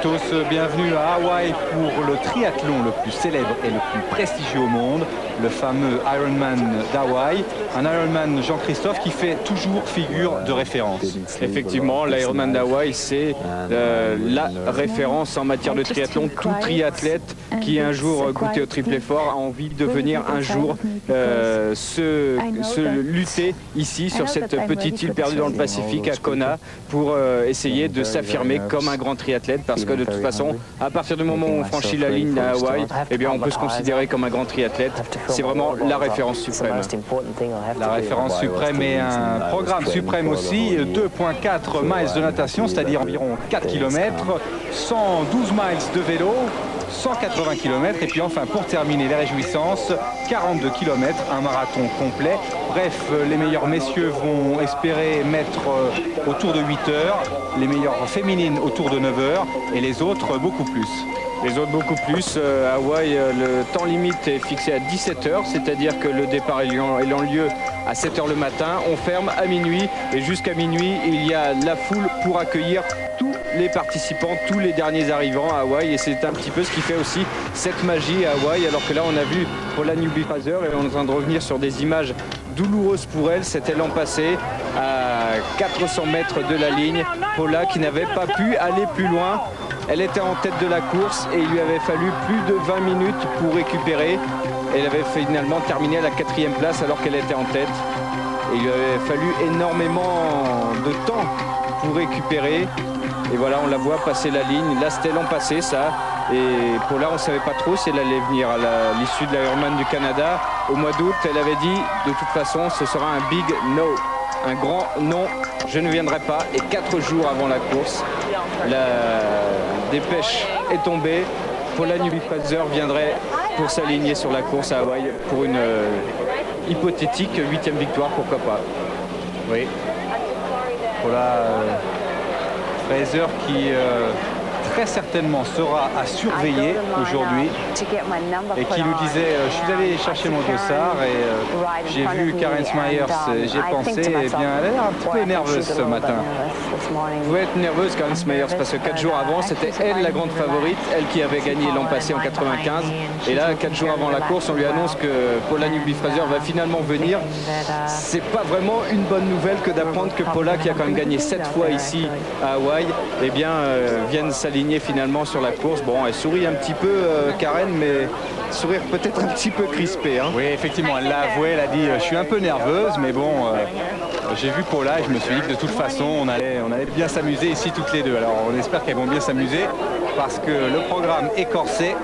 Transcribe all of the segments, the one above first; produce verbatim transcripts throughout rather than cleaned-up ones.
tous, bienvenue à Hawaï pour le triathlon le plus célèbre et le plus prestigieux au monde, le fameux Ironman d'Hawaï. Un Ironman, Jean-Christophe, qui fait toujours figure de référence. Effectivement, l'Ironman d'Hawaï, c'est euh, la référence en matière de triathlon. Tout triathlète qui un jour goûté au triple effort a envie de venir un jour euh, se, se lutter ici sur cette petite île perdue dans le Pacifique à Kona pour euh, essayer de s'affirmer comme un grand triathlète, parce que de toute façon, à partir du moment où on franchit la ligne à Hawaï, eh bien on peut se considérer comme un grand triathlète. C'est vraiment la référence suprême. La référence suprême et un programme suprême aussi, deux virgule quatre miles de natation, c'est-à-dire environ quatre kilomètres, cent douze miles de vélo, cent quatre-vingts kilomètres, et puis enfin pour terminer les réjouissances, quarante-deux kilomètres, un marathon complet. Bref, les meilleurs messieurs vont espérer mettre autour de huit heures, les meilleures féminines autour de neuf heures et les autres beaucoup plus. Les autres beaucoup plus. Euh, Hawaï, euh, le temps limite est fixé à dix-sept heures, c'est-à-dire que le départ ayant, ayant lieu à sept heures le matin, on ferme à minuit et jusqu'à minuit, il y a la foule pour accueillir tous les participants, tous les derniers arrivants à Hawaï, et c'est un petit peu ce qui fait aussi cette magie à Hawaï, alors que là on a vu Paula Newby-Fraser et on est en train de revenir sur des images douloureuses pour elle. C'était l'an passé à quatre cents mètres de la ligne, Paula qui n'avait pas pu aller plus loin. Elle était en tête de la course et il lui avait fallu plus de vingt minutes pour récupérer. Elle avait finalement terminé à la quatrième place alors qu'elle était en tête. Et il lui avait fallu énormément de temps pour récupérer. Et voilà, on la voit passer la ligne. Là, c'était l'an passé, ça. Et pour là, on ne savait pas trop si elle allait venir à l'issue de l'Ironman du Canada. Au mois d'août, elle avait dit, de toute façon, ce sera un big no. Un grand non, je ne viendrai pas. Et quatre jours avant la course, la dépêche est tombée. Paula Newby-Fraser viendrait pour s'aligner sur la course à Hawaï pour une euh, hypothétique huitième victoire, pourquoi pas. Oui. Paula euh, Fraser qui euh, très certainement sera à surveiller aujourd'hui et qui nous disait euh, je suis allé chercher mon dossard et euh, j'ai vu Karen Smyers, j'ai pensé, eh bien elle a l'air un petit peu nerveuse ce matin. Vous pouvez être nerveuse, Karen Smyers, parce que quatre jours avant c'était elle la grande favorite, elle qui avait gagné l'an passé en quatre-vingt-quinze, et là quatre jours avant la course on lui annonce que Paula Newby-Fraser va finalement venir. C'est pas vraiment une bonne nouvelle que d'apprendre que Paula, qui a quand même gagné sept fois ici à Hawaï, eh bien euh, vienne s'aligner finalement sur la course. Bon, elle sourit un petit peu euh, Karen, mais sourire peut-être un petit peu crispé, hein. Oui, effectivement, elle l'a avoué, elle a dit je suis un peu nerveuse, mais bon, euh, j'ai vu Paula et je me suis dit que de toute façon on allait, on allait bien s'amuser ici toutes les deux. Alors on espère qu'elles vont bien s'amuser parce que le programme est corsé.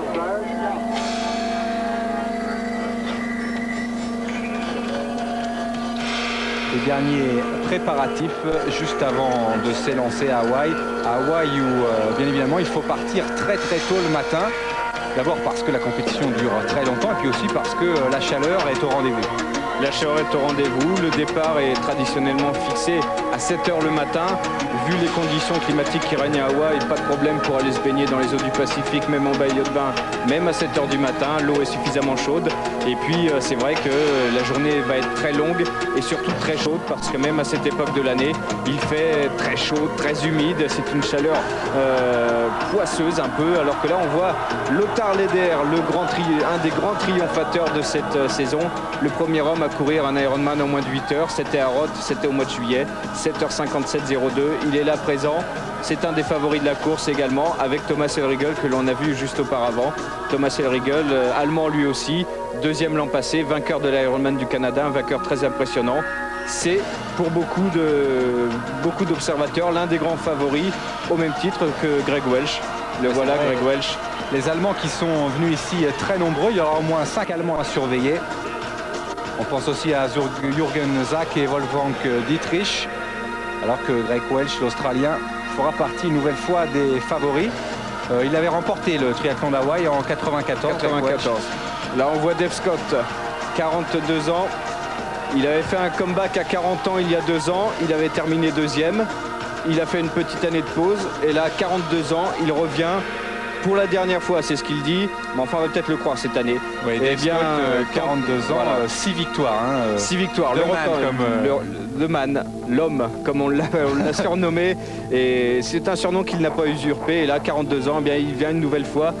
Les derniers préparatifs juste avant de s'élancer à Hawaï. À Hawaï où, euh, bien évidemment, il faut partir très très tôt le matin. D'abord parce que la compétition dure très longtemps et puis aussi parce que euh, la chaleur est au rendez-vous. La chaleur est au rendez-vous, le départ est traditionnellement fixé à sept heures le matin. Vu les conditions climatiques qui règnent à Hawaï, pas de problème pour aller se baigner dans les eaux du Pacifique, même en maillot de bain, même à sept heures du matin, l'eau est suffisamment chaude. Et puis c'est vrai que la journée va être très longue et surtout très chaude, parce que même à cette époque de l'année, il fait très chaud, très humide. C'est une chaleur euh, poisseuse un peu, alors que là on voit Lothar Leder, le grand tri un des grands triomphateurs de cette euh, saison, le premier homme à courir un Ironman en moins de huit heures. C'était à Roth, c'était au mois de juillet, sept heures cinquante-sept zéro deux. Il est là présent. C'est un des favoris de la course également, avec Thomas Elriegel que l'on a vu juste auparavant. Thomas Elriegel, euh, allemand lui aussi, deuxième l'an passé, vainqueur de l'Ironman du Canada, un vainqueur très impressionnant. C'est pour beaucoup de beaucoup d'observateurs l'un des grands favoris, au même titre que Greg Welch. Le voilà, Greg Welch. Les Allemands qui sont venus ici très nombreux, il y aura au moins cinq Allemands à surveiller. On pense aussi à Jürgen Zak et Wolfgang Dietrich, alors que Greg Welch, l'Australien, fera partie une nouvelle fois des favoris. Euh, il avait remporté le triathlon d'Hawaï en quatre-vingt-quatorze. quatre-vingt-quatorze. Là on voit Dave Scott, quarante-deux ans. Il avait fait un comeback à quarante ans il y a deux ans. Il avait terminé deuxième. Il a fait une petite année de pause. Et là, quarante-deux ans, il revient pour la dernière fois, c'est ce qu'il dit, mais enfin on va peut-être le croire cette année. Oui, et bien euh, quarante-deux ans, voilà. six victoires. Hein, six victoires, le, le, man, comme, euh... le, le man, l'homme, comme on l'a surnommé. Et c'est un surnom qu'il n'a pas usurpé. Et là, quarante-deux ans, eh bien, il vient une nouvelle fois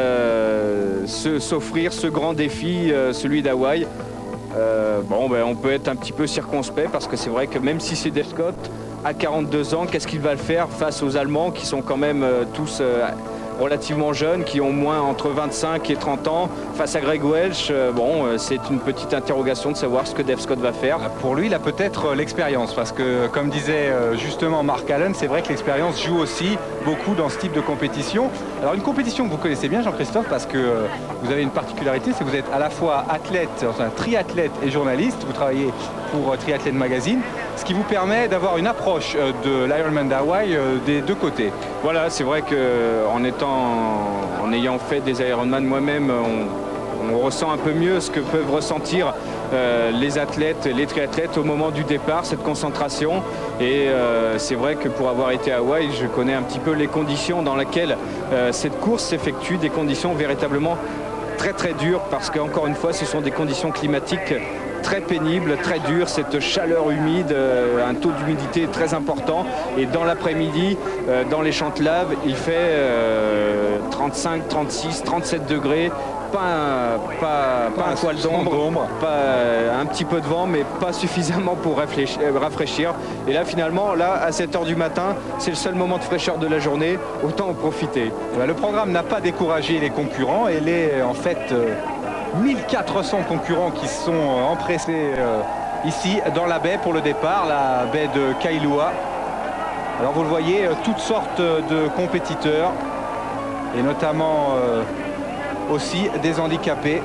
euh, s'offrir ce grand défi, euh, celui d'Hawaï. Euh, bon, ben, on peut être un petit peu circonspect parce que c'est vrai que même si c'est Dave Scott, à quarante-deux ans, qu'est-ce qu'il va le faire face aux Allemands qui sont quand même euh, tous euh, relativement jeunes, qui ont moins entre vingt-cinq et trente ans, face à Greg Welch. Euh, bon, euh, c'est une petite interrogation de savoir ce que Dave Scott va faire. Pour lui, il a peut-être l'expérience parce que, comme disait euh, justement Mark Allen, c'est vrai que l'expérience joue aussi beaucoup dans ce type de compétition. Alors, une compétition que vous connaissez bien, Jean-Christophe, parce que euh, vous avez une particularité, c'est que vous êtes à la fois athlète, enfin triathlète et journaliste. Vous travaillez pour euh, Triathlète Magazine, ce qui vous permet d'avoir une approche euh, de l'Ironman d'Hawaï euh, des deux côtés. Voilà, c'est vrai qu'en étant, en ayant fait des Ironman moi-même, on, on ressent un peu mieux ce que peuvent ressentir euh, les athlètes, les triathlètes au moment du départ, cette concentration. Et euh, c'est vrai que pour avoir été à Hawaï, je connais un petit peu les conditions dans lesquelles euh, cette course s'effectue, des conditions véritablement très très dures, parce qu'encore une fois, ce sont des conditions climatiques très pénible, très dur, cette chaleur humide, euh, un taux d'humidité très important. Et dans l'après-midi, euh, dans les champs de lave, il fait euh, trente-cinq, trente-six, trente-sept degrés. Pas un, pas, pas un poil d'ombre, pas un petit peu de vent, mais pas suffisamment pour rafraîchir. Et là, finalement, là, à sept heures du matin, c'est le seul moment de fraîcheur de la journée. Autant en profiter. Le programme n'a pas découragé les concurrents. Et les, en fait, euh, mille quatre cents concurrents qui sont empressés euh, ici dans la baie pour le départ, la baie de Kailua. Alors vous le voyez, euh, toutes sortes de compétiteurs et notamment euh, aussi des handicapés.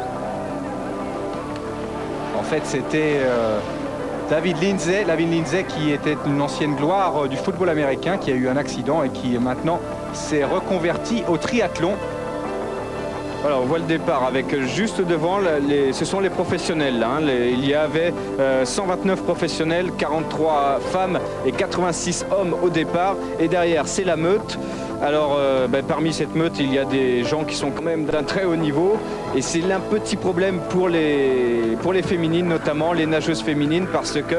En fait, c'était euh, David Lindsay, David Lindsay qui était une ancienne gloire euh, du football américain, qui a eu un accident et qui maintenant s'est reconverti au triathlon. Voilà, on voit le départ avec juste devant, les, ce sont les professionnels. Hein, les, il y avait euh, cent vingt-neuf professionnels, quarante-trois femmes et quatre-vingt-six hommes au départ. Et derrière, c'est la meute. Alors, euh, ben, parmi cette meute, il y a des gens qui sont quand même d'un très haut niveau. Et c'est un petit problème pour les, pour les féminines, notamment les nageuses féminines, parce que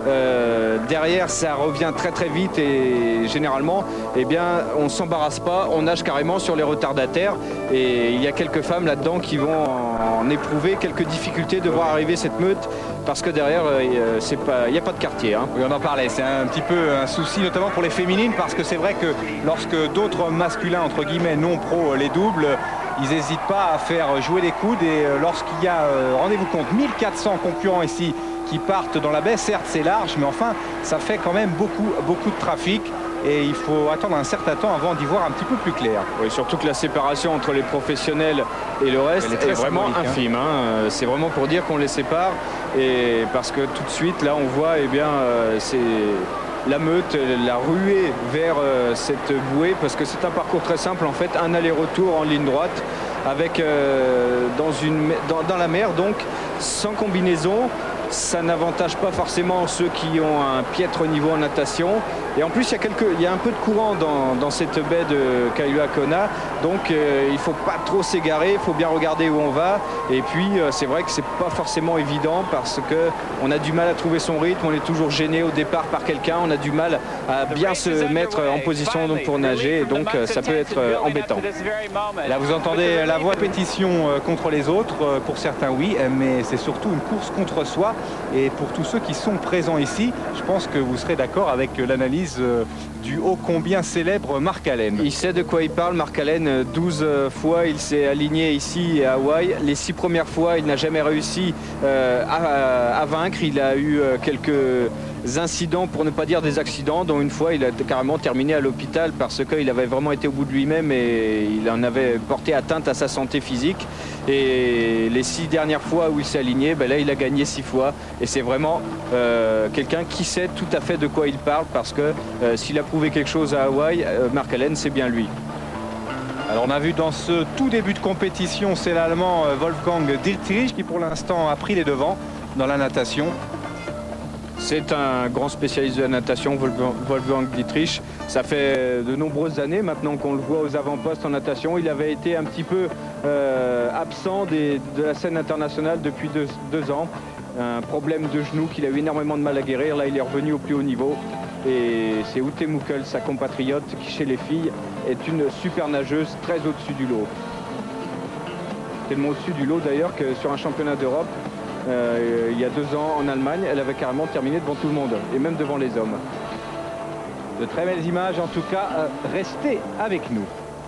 euh, derrière, ça revient très très vite et généralement, eh bien, on ne s'embarrasse pas, on nage carrément sur les retardataires. Et il y a quelques femmes là-dedans qui vont en éprouver quelques difficultés de voir arriver cette meute, parce que derrière, euh, c'est pas, il n'y a pas de quartier. Hein. Oui, on en parlait, c'est un petit peu un souci, notamment pour les féminines, parce que c'est vrai que lorsque d'autres masculins, entre guillemets, non pro, les doubles, ils n'hésitent pas à faire jouer les coudes. Et lorsqu'il y a, rendez-vous compte, mille quatre cents concurrents ici qui partent dans la baie, certes c'est large, mais enfin ça fait quand même beaucoup, beaucoup de trafic. Et il faut attendre un certain temps avant d'y voir un petit peu plus clair. Oui, surtout que la séparation entre les professionnels et le reste est, est vraiment infime. Hein. Hein. C'est vraiment pour dire qu'on les sépare. Et parce que tout de suite, là, on voit, eh bien, euh, c'est la meute, la ruée vers euh, cette bouée, parce que c'est un parcours très simple, en fait, un aller-retour en ligne droite, avec euh, dans, une, dans, dans la mer, donc sans combinaison. Ça n'avantage pas forcément ceux qui ont un piètre niveau en natation. Et en plus, il y a, quelques, il y a un peu de courant dans, dans cette baie de Kailua Kona. Donc, euh, il ne faut pas trop s'égarer. Il faut bien regarder où on va. Et puis, euh, c'est vrai que ce n'est pas forcément évident parce qu'on a du mal à trouver son rythme. On est toujours gêné au départ par quelqu'un. On a du mal à bien se mettre en position donc, pour nager. Et donc, euh, ça peut être euh, embêtant. Là, vous entendez la voix pétition euh, contre les autres. Euh, pour certains, oui. Mais c'est surtout une course contre soi. Et pour tous ceux qui sont présents ici, je pense que vous serez d'accord avec l'analyse du ô combien célèbre Mark Allen. Il sait de quoi il parle, Mark Allen. douze fois, il s'est aligné ici à Hawaï. Les six premières fois, il n'a jamais réussi euh, à, à vaincre. Il a eu euh, quelques incidents, pour ne pas dire des accidents, dont une fois il a carrément terminé à l'hôpital parce qu'il avait vraiment été au bout de lui-même et il en avait porté atteinte à sa santé physique. Et les six dernières fois où il s'est aligné, ben là il a gagné six fois et c'est vraiment euh, quelqu'un qui sait tout à fait de quoi il parle, parce que euh, s'il a prouvé quelque chose à Hawaï, euh, Mark Allen, c'est bien lui. Alors on a vu dans ce tout début de compétition, c'est l'Allemand Wolfgang Dietrich qui pour l'instant a pris les devants dans la natation. C'est un grand spécialiste de la natation, Wolfgang Dietrich. Ça fait de nombreuses années maintenant qu'on le voit aux avant-postes en natation. Il avait été un petit peu euh, absent des, de la scène internationale depuis deux, deux ans. Un problème de genou qu'il a eu énormément de mal à guérir. Là, il est revenu au plus haut niveau. Et c'est Ute Muckel, sa compatriote, qui chez les filles est une super nageuse très au-dessus du lot. Tellement au-dessus du lot d'ailleurs que sur un championnat d'Europe, Euh, il y a deux ans en Allemagne, elle avait carrément terminé devant tout le monde, et même devant les hommes. De très belles images, en tout cas, euh, restez avec nous.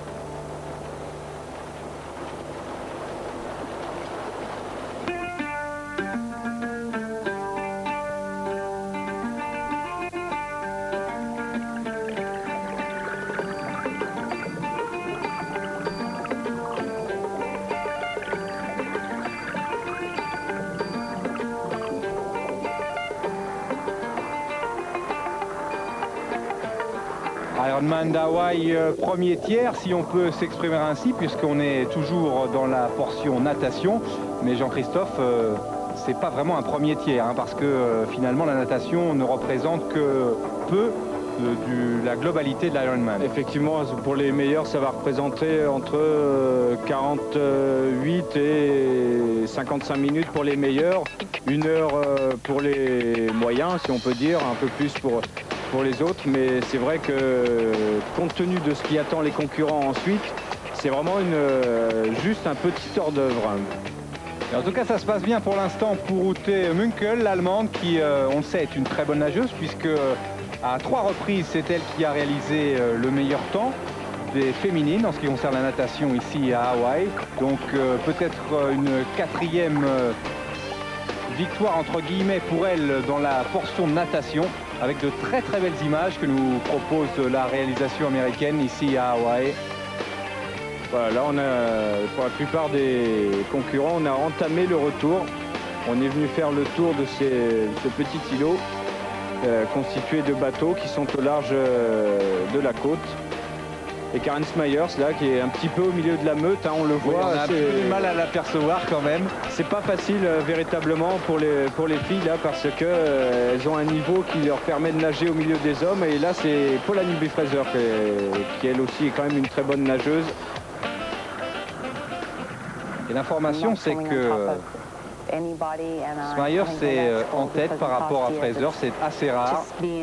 Ironman d'Hawaï, euh, premier tiers, si on peut s'exprimer ainsi, puisqu'on est toujours dans la portion natation. Mais Jean-Christophe, euh, c'est pas vraiment un premier tiers, hein, parce que euh, finalement la natation ne représente que peu de, de la globalité de l'Ironman. Effectivement, pour les meilleurs, ça va représenter entre euh, quarante-huit et cinquante-cinq minutes pour les meilleurs, une heure euh, pour les moyens, si on peut dire, un peu plus pour... pour les autres, mais c'est vrai que compte tenu de ce qui attend les concurrents ensuite, c'est vraiment une, euh, juste un petit hors d'œuvre. En tout cas, ça se passe bien pour l'instant pour Ute Muckel, l'Allemande, qui, euh, on le sait, est une très bonne nageuse, puisque euh, à trois reprises, c'est elle qui a réalisé euh, le meilleur temps des féminines en ce qui concerne la natation ici à Hawaï. Donc euh, peut-être une quatrième euh, victoire entre guillemets pour elle dans la portion de natation, avec de très très belles images que nous propose la réalisation américaine ici à Hawaï. Voilà, là on a, pour la plupart des concurrents, on a entamé le retour. On est venu faire le tour de ces, ce petit îlot euh, constitué de bateaux qui sont au large euh, de la côte. Et Karen Smyers là qui est un petit peu au milieu de la meute, hein, on le voit. Oui, on a un peu du mal à l'apercevoir quand même. C'est pas facile euh, véritablement pour les, pour les filles là, parce que euh, elles ont un niveau qui leur permet de nager au milieu des hommes. Et là c'est Paula Newby-Fraser qui, qui elle aussi est quand même une très bonne nageuse. Et l'information c'est que Smyers est en tête par rapport à Fraser, c'est assez rare.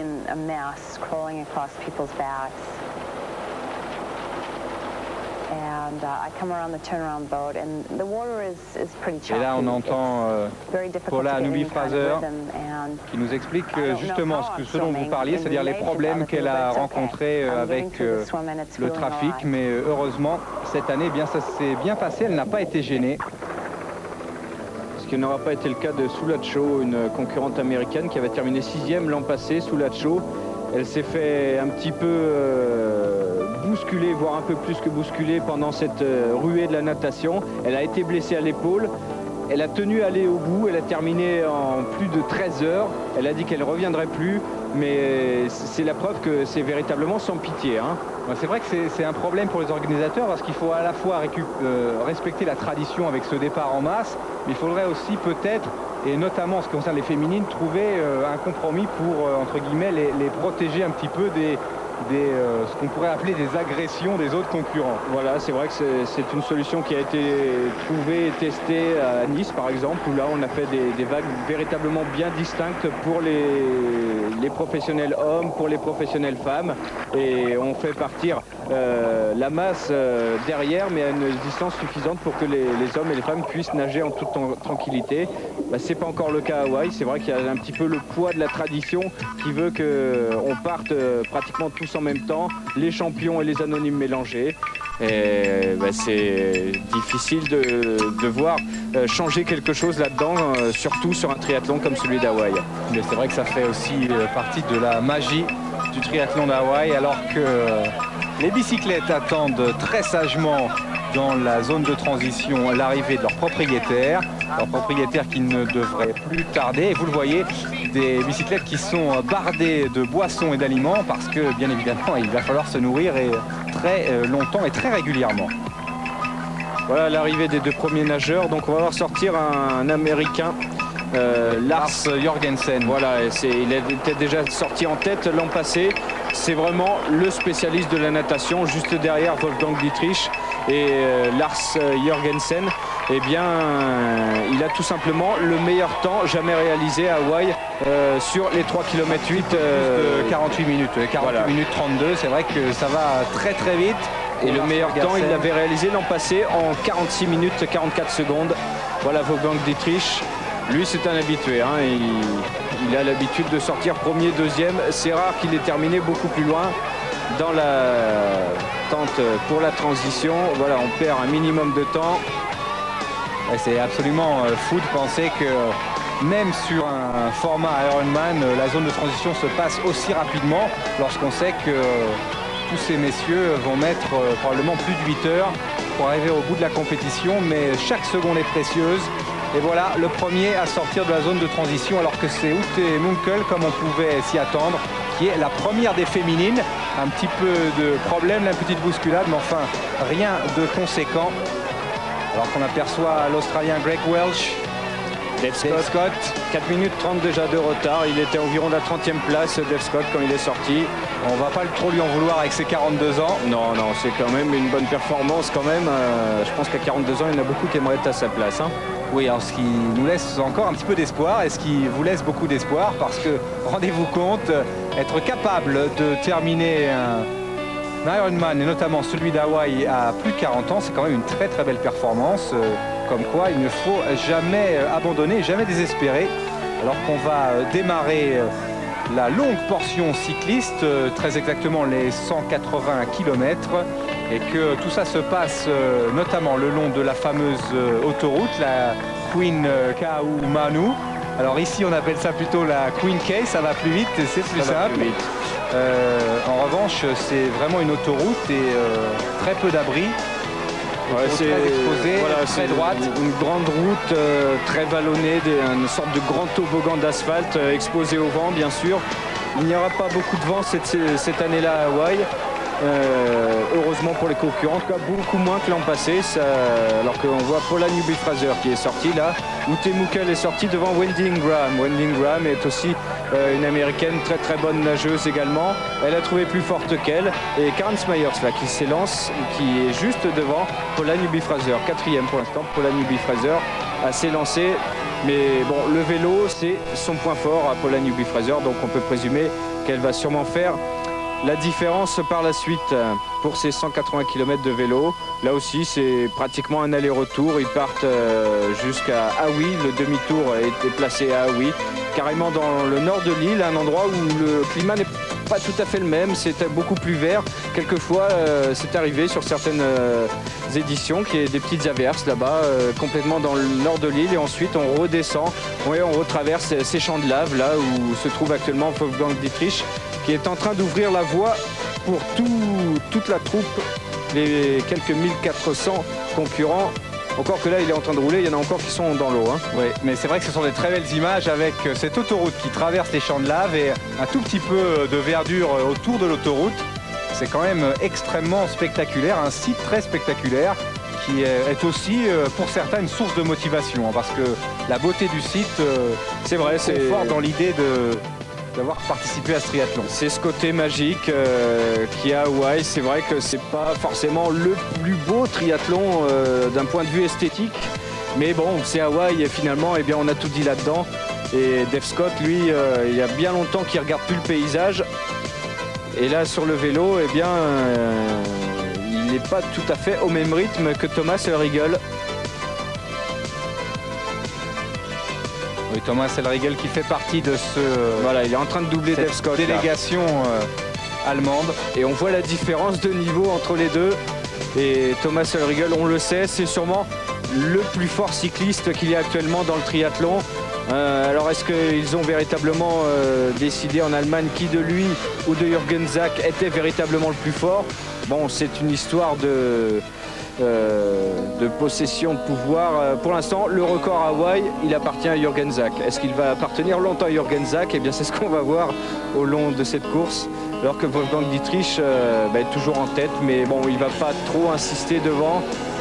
Et là on entend euh, Paula Newby-Fraser qui nous explique euh, justement ce, que, ce dont vous parliez, c'est-à-dire les problèmes qu'elle a rencontrés euh, avec euh, le trafic, mais euh, heureusement cette année eh bien, ça s'est bien passé, elle n'a pas été gênée. Ce qui n'aura pas été le cas de Sula Cho, une concurrente américaine qui avait terminé sixième l'an passé. Sula Cho, elle s'est fait un petit peu euh, bousculer, voire un peu plus que bousculer pendant cette euh, ruée de la natation. Elle a été blessée à l'épaule. Elle a tenu à aller au bout. Elle a terminé en plus de treize heures. Elle a dit qu'elle ne reviendrait plus. Mais c'est la preuve que c'est véritablement sans pitié, hein. C'est vrai que c'est un problème pour les organisateurs parce qu'il faut à la fois euh, respecter la tradition avec ce départ en masse, mais il faudrait aussi peut-être, et notamment en ce qui concerne les féminines, trouver euh, un compromis pour, euh, entre guillemets, les, les protéger un petit peu des, des, euh, ce qu'on pourrait appeler des agressions des autres concurrents. Voilà, c'est vrai que c'est une solution qui a été trouvée et testée à Nice, par exemple, où là on a fait des, des vagues véritablement bien distinctes pour les, les professionnels hommes, pour les professionnels femmes, et on fait partir euh, la masse euh, derrière, mais à une distance suffisante pour que les, les hommes et les femmes puissent nager en toute tranquillité. Bah, c'est pas encore le cas à Hawaï, c'est vrai qu'il y a un petit peu le poids de la tradition qui veut qu'on parte euh, pratiquement tous en même temps, les champions et les anonymes mélangés. Et bah, c'est difficile de, de voir euh, changer quelque chose là-dedans, euh, surtout sur un triathlon comme celui d'Hawaï. Mais c'est vrai que ça fait aussi euh, partie de la magie du triathlon d'Hawaï, alors que euh, les bicyclettes attendent très sagement dans la zone de transition l'arrivée de leurs propriétaires, leurs propriétaires qui ne devraient plus tarder. Et vous le voyez, des bicyclettes qui sont bardées de boissons et d'aliments parce que bien évidemment il va falloir se nourrir et très longtemps et très régulièrement. Voilà l'arrivée des deux premiers nageurs. Donc on va voir sortir un, un Américain, euh, Lars, Lars Jorgensen. Voilà, il était déjà sorti en tête l'an passé. C'est vraiment le spécialiste de la natation, juste derrière Wolfgang Dietrich et euh, Lars Jorgensen. Eh bien, euh, il a tout simplement le meilleur temps jamais réalisé à Hawaï euh, sur les trois kilomètres huit. Euh, de quarante-huit minutes, quarante-huit voilà. minutes trente-deux, c'est vrai que ça va très très vite. Et le meilleur temps, il l'avait réalisé l'an passé en quarante-six minutes quarante-quatre secondes. Voilà Wolfgang Dietrich. Lui, c'est un habitué. Hein. Il, il a l'habitude de sortir premier, deuxième. C'est rare qu'il ait terminé beaucoup plus loin dans la tente pour la transition. Voilà, on perd un minimum de temps. C'est absolument fou de penser que même sur un format Ironman, la zone de transition se passe aussi rapidement lorsqu'on sait que tous ces messieurs vont mettre probablement plus de huit heures pour arriver au bout de la compétition, mais chaque seconde est précieuse. Et voilà le premier à sortir de la zone de transition, alors que c'est Ute Munkel, comme on pouvait s'y attendre, qui est la première des féminines. Un petit peu de problème, la petite bousculade, mais enfin rien de conséquent. Alors qu'on aperçoit l'Australien Greg Welch. Dave Scott, Dave Scott, quatre minutes trente déjà de retard. Il était environ de la trentième place, Dave Scott, quand il est sorti. On va pas trop lui en vouloir avec ses quarante-deux ans. Non, non, c'est quand même une bonne performance quand même. Euh, je pense qu'à quarante-deux ans, il y en a beaucoup qui aimeraient être à sa place. Hein. Oui, alors ce qui nous laisse encore un petit peu d'espoir et ce qui vous laisse beaucoup d'espoir parce que, rendez-vous compte, être capable de terminer un Ironman et notamment celui d'Hawaï à plus de quarante ans, c'est quand même une très très belle performance. Comme quoi, il ne faut jamais abandonner, jamais désespérer. Alors qu'on va démarrer la longue portion cycliste, très exactement les cent quatre-vingts kilomètres, et que tout ça se passe notamment le long de la fameuse autoroute, la Queen Kaumanu. Alors ici, on appelle ça plutôt la Queen K, ça va plus vite, c'est plus ça simple. Plus vite. Euh, en revanche, c'est vraiment une autoroute et euh, très peu d'abris. Ouais, c'est exposé, voilà, très droite. Une, une grande route euh, très vallonnée, des, une sorte de grand toboggan d'asphalte euh, exposé au vent, bien sûr. Il n'y aura pas beaucoup de vent cette, cette année-là à Hawaï. Euh, heureusement pour les concurrents, en tout cas beaucoup moins que l'an passé, ça, alors qu'on voit Paula Newby-Fraser qui est sortie là. Ute Munkel est sortie devant Wendy Ingram. Wendy Ingram est aussi euh, une américaine très très bonne nageuse également. Elle a trouvé plus forte qu'elle. Et Karen Smyers là qui s'élance, qui est juste devant Paula Newby-Fraser. Quatrième pour l'instant, Paula Newby-Fraser a s'élancé. Mais bon, le vélo c'est son point fort à Paula Newby-Fraser, donc on peut présumer qu'elle va sûrement faire la différence par la suite pour ces cent quatre-vingts kilomètres de vélo. Là aussi, c'est pratiquement un aller-retour. Ils partent jusqu'à Hawi. Le demi-tour était placé à Hawi, carrément dans le nord de l'île, un endroit où le climat n'est pas tout à fait le même. C'est beaucoup plus vert. Quelquefois, c'est arrivé sur certaines éditions qu'il y ait des petites averses là-bas, complètement dans le nord de l'île. Et ensuite, on redescend. Oui, on retraverse ces champs de lave, là où se trouve actuellement Wolfgang Dietrich, qui est en train d'ouvrir la voie pour tout, toute la troupe, les quelques mille quatre cents concurrents. Encore que là, il est en train de rouler, il y en a encore qui sont dans l'eau. Hein. Oui, mais c'est vrai que ce sont des très belles images avec cette autoroute qui traverse les champs de lave et un tout petit peu de verdure autour de l'autoroute. C'est quand même extrêmement spectaculaire, un site très spectaculaire qui est aussi pour certains une source de motivation, hein, parce que la beauté du site, c'est vrai, c'est fort dans l'idée de d'avoir participé à ce triathlon. C'est ce côté magique euh, qu'il y a à Hawaï. C'est vrai que c'est pas forcément le plus beau triathlon euh, d'un point de vue esthétique, mais bon, c'est Hawaï et finalement, eh bien, on a tout dit là-dedans. Et Dave Scott, lui, euh, il y a bien longtemps qu'il regarde plus le paysage. Et là, sur le vélo, eh bien, euh, il n'est pas tout à fait au même rythme que Thomas Elriegel. Oui, Thomas Elriegel qui fait partie de ce... Voilà, il est en train de doubler Dave Scott. Délégation euh, allemande. Et on voit la différence de niveau entre les deux. Et Thomas Elriegel, on le sait, c'est sûrement le plus fort cycliste qu'il y a actuellement dans le triathlon. Euh, alors est-ce qu'ils ont véritablement euh, décidé en Allemagne qui de lui ou de Jürgen Zak était véritablement le plus fort? Bon, c'est une histoire de... Euh, de possession de pouvoir. Pour l'instant, le record à Hawaï, il appartient à Jürgen Zak. Est-ce qu'il va appartenir longtemps à Jürgen Zak? Eh bien, c'est ce qu'on va voir au long de cette course. Alors que Wolfgang Dietrich euh, bah, est toujours en tête, mais bon, il va pas trop insister devant.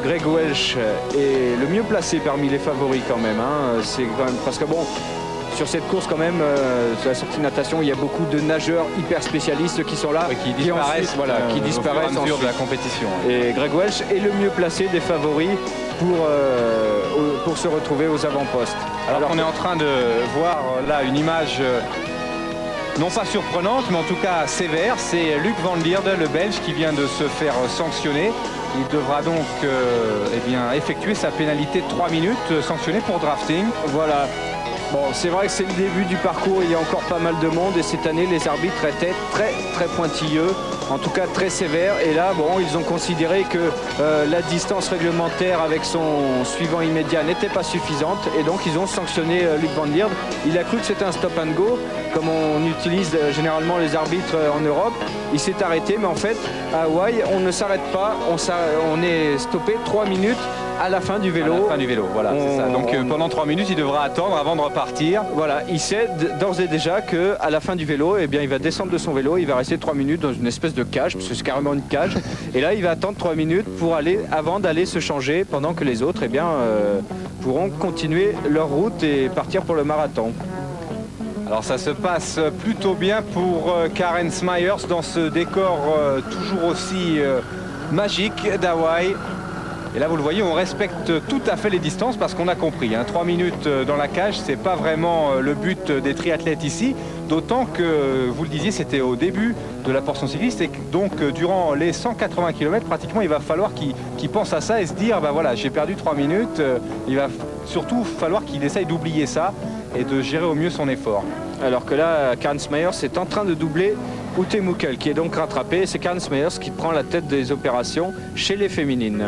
Greg Welch est le mieux placé parmi les favoris quand même. Hein. C'est quand même parce que bon, sur cette course quand même, euh, sur la sortie de natation, il y a beaucoup de nageurs hyper spécialistes qui sont là, ouais, qui disparaissent, qui ensuite, voilà, euh, qui disparaissent en de la compétition. Et Greg Welch est le mieux placé des favoris pour, euh, pour se retrouver aux avant-postes. Alors, Alors qu'on est en train de voir là une image euh, non pas surprenante, mais en tout cas sévère. C'est Luc Van Lierde, le Belge, qui vient de se faire sanctionner. Il devra donc euh, eh bien, effectuer sa pénalité de trois minutes, euh, sanctionné pour drafting. Voilà. Bon, c'est vrai que c'est le début du parcours, il y a encore pas mal de monde et cette année les arbitres étaient très très pointilleux, en tout cas très sévères. Et là, bon, ils ont considéré que euh, la distance réglementaire avec son suivant immédiat n'était pas suffisante et donc ils ont sanctionné euh, Luc Van Lierde. Il a cru que c'était un stop and go, comme on utilise euh, généralement les arbitres euh, en Europe. Il s'est arrêté, mais en fait, à Hawaï, on ne s'arrête pas, on, on est stoppé trois minutes. À la fin du vélo. À la fin du vélo, voilà, c'est ça. Donc euh, pendant trois minutes, il devra attendre avant de repartir. Voilà, il sait d'ores et déjà qu'à la fin du vélo, eh bien, il va descendre de son vélo, il va rester trois minutes dans une espèce de cage, parce que c'est carrément une cage. Et là, il va attendre trois minutes pour aller, avant d'aller se changer, pendant que les autres eh bien, euh, pourront continuer leur route et partir pour le marathon. Alors ça se passe plutôt bien pour euh, Karen Smyers dans ce décor euh, toujours aussi euh, magique d'Hawaï. Et là, vous le voyez, on respecte tout à fait les distances parce qu'on a compris. Hein, trois minutes dans la cage, c'est pas vraiment le but des triathlètes ici. D'autant que, vous le disiez, c'était au début de la portion cycliste. Et que, donc, durant les cent quatre-vingts kilomètres, pratiquement, il va falloir qu'il qu'il pense à ça et se dire, bah voilà, j'ai perdu trois minutes. Il va surtout falloir qu'il essaye d'oublier ça et de gérer au mieux son effort. Alors que là, Karen Smyers est en train de doubler Ute Mukel, qui est donc rattrapé. C'est Karen Smyers qui prend la tête des opérations chez les féminines.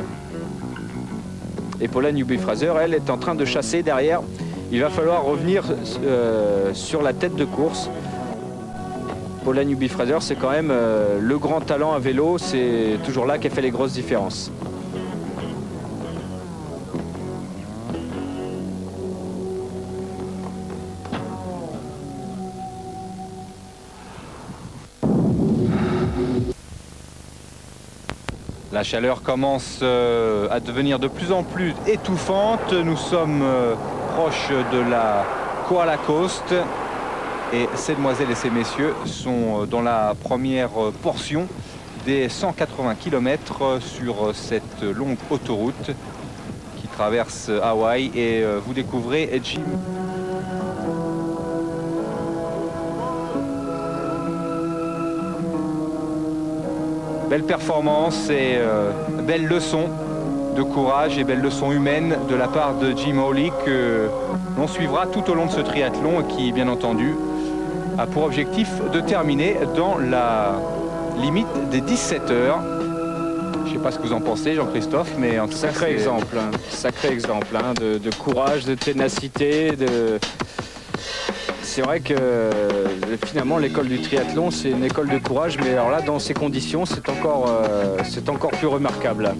Et Paula Newby-Fraser, elle, est en train de chasser derrière. Il va falloir revenir euh, sur la tête de course. Paula Newby-Fraser, c'est quand même euh, le grand talent à vélo. C'est toujours là qu'elle fait les grosses différences. La chaleur commence euh, à devenir de plus en plus étouffante. Nous sommes euh, proches de la Koala Coast. Et ces demoiselles et ces messieurs sont dans la première portion des cent quatre-vingts kilomètres sur cette longue autoroute qui traverse Hawaï. Et euh, vous découvrez Jim. Belle performance et euh, belle leçon de courage et belle leçon humaine de la part de Jim Hawley que l'on suivra tout au long de ce triathlon et qui, bien entendu, a pour objectif de terminer dans la limite des dix-sept heures. Je ne sais pas ce que vous en pensez, Jean-Christophe, mais en tout cas, sacré exemple, hein, sacré exemple hein, de, de courage, de ténacité, de... C'est vrai que finalement l'école du triathlon c'est une école de courage, mais alors là dans ces conditions c'est encore, euh, c'est encore plus remarquable.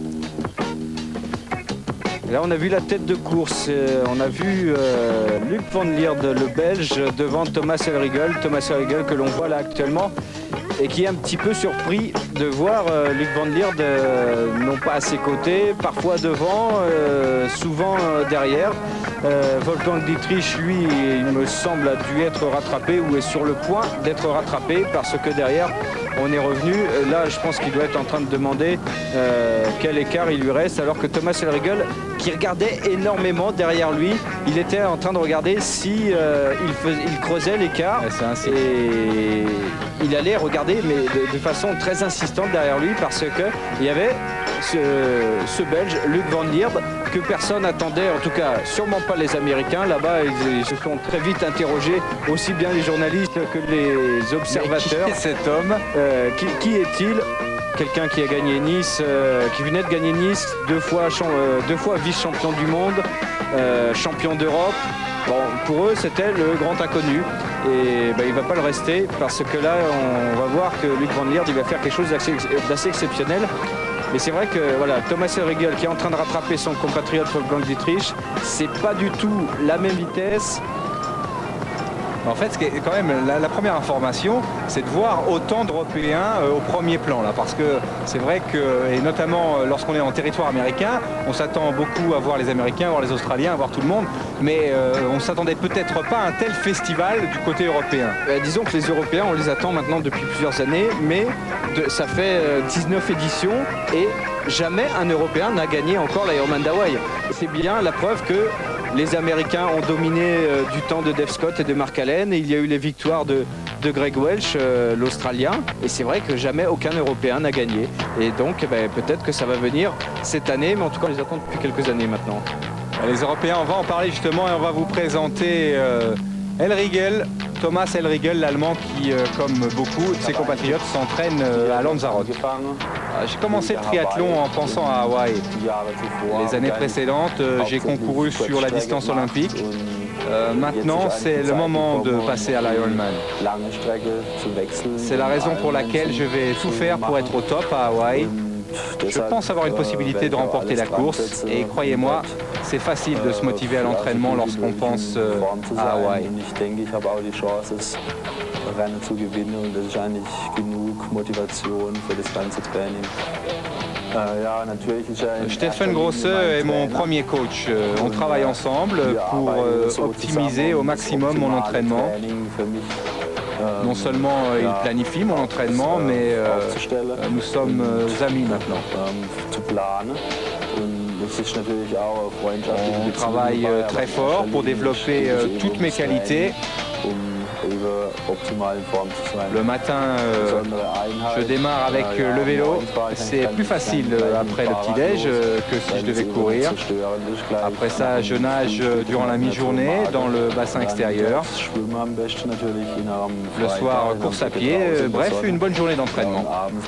Là on a vu la tête de course, on a vu euh, Luc Van Lierde le Belge devant Thomas Elriegel, Thomas Elriegel que l'on voit là actuellement et qui est un petit peu surpris de voir euh, Luc Van Lierde euh, non pas à ses côtés, parfois devant, euh, souvent euh, derrière. Euh, Wolfgang Dietrich, lui, il me semble, a dû être rattrapé ou est sur le point d'être rattrapé parce que derrière, on est revenu. Là, je pense qu'il doit être en train de demander euh, quel écart il lui reste, alors que Thomas Elriegel, qui regardait énormément derrière lui, il était en train de regarder si euh, il, faisait, il creusait l'écart et il allait regarder, mais de, de façon très insistante derrière lui parce que il y avait ce, ce Belge, Luc Van Lierde, que personne n'attendait, en tout cas sûrement pas les Américains. Là-bas, ils, ils se sont très vite interrogés, aussi bien les journalistes que les observateurs. Mais qui est cet homme euh, Qui, qui est-il? Quelqu'un qui a gagné Nice, euh, qui venait de gagner Nice, deux fois, euh, deux fois vice-champion du monde, euh, champion d'Europe. Bon, pour eux, c'était le grand inconnu. Et ben, il ne va pas le rester parce que là, on va voir que Luc Van Lierde, il va faire quelque chose d'assez exceptionnel. Mais c'est vrai que voilà, Thomas Elriegel qui est en train de rattraper son compatriote Wolfgang Dietrich, c'est pas du tout la même vitesse. En fait, ce qui est quand même la, la première information, c'est de voir autant d'Européens euh, au premier plan là, parce que c'est vrai que, et notamment euh, lorsqu'on est en territoire américain, on s'attend beaucoup à voir les Américains, à voir les Australiens, à voir tout le monde, mais euh, on ne s'attendait peut-être pas à un tel festival du côté européen. Euh, disons que les Européens, on les attend maintenant depuis plusieurs années, mais de, ça fait euh, dix-neuf éditions et jamais un Européen n'a gagné encore l'Ironman d'Hawaï. C'est bien la preuve que les Américains ont dominé euh, du temps de Dave Scott et de Mark Allen. Et il y a eu les victoires de, de Greg Welch, euh, l'Australien. Et c'est vrai que jamais aucun Européen n'a gagné. Et donc eh ben, peut-être que ça va venir cette année, mais en tout cas on les attend depuis quelques années maintenant. Les Européens, on va en parler justement et on va vous présenter euh, Elrigel, Thomas Elrigel, l'Allemand qui, euh, comme beaucoup de ses compatriotes, s'entraîne euh, à Lanzarote. J'ai commencé le triathlon en pensant à Hawaï. Les années précédentes, euh, j'ai concouru sur la distance olympique. Euh, maintenant, c'est le moment de passer à l'Ironman. C'est la raison pour laquelle je vais tout faire pour être au top à Hawaï. Je pense avoir une possibilité de remporter la course et croyez-moi, c'est facile de se motiver à l'entraînement lorsqu'on pense euh, à Hawaï. Stéphane Grosse est mon premier coach. On travaille ensemble pour euh, optimiser au maximum mon entraînement. Non seulement euh, il planifie mon entraînement, mais euh, nous sommes euh, amis maintenant. On travaille euh, très fort pour développer euh, toutes mes qualités. Le matin, euh, je démarre avec euh, le vélo. C'est plus facile euh, après le petit-déj euh, que si je devais courir. Après ça, je nage euh, durant la mi-journée dans le bassin extérieur. Le soir, course à pied. Euh, bref, une bonne journée d'entraînement.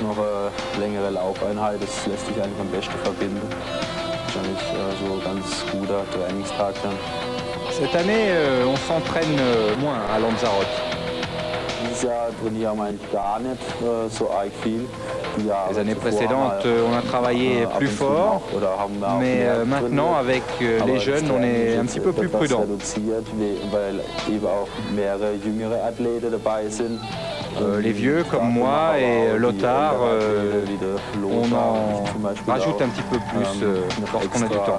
Cette année, euh, on s'entraîne euh, moins à Lanzarote. Les années précédentes, on a travaillé plus fort, mais euh, maintenant, avec euh, les jeunes, on est un petit peu plus prudent. Euh, les vieux comme moi et Lothar, euh, on en rajoute un petit peu plus euh, lorsqu'on a du temps.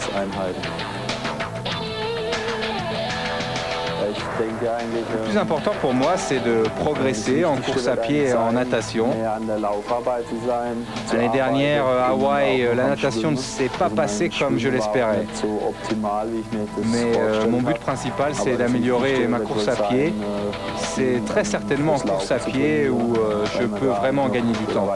Le plus important pour moi, c'est de progresser en course à pied et en natation. L'année dernière, à Hawaï, la natation ne s'est pas passée comme je l'espérais. Mais euh, mon but principal, c'est d'améliorer ma course à pied. C'est très certainement en course à pied où euh, je peux vraiment gagner du temps.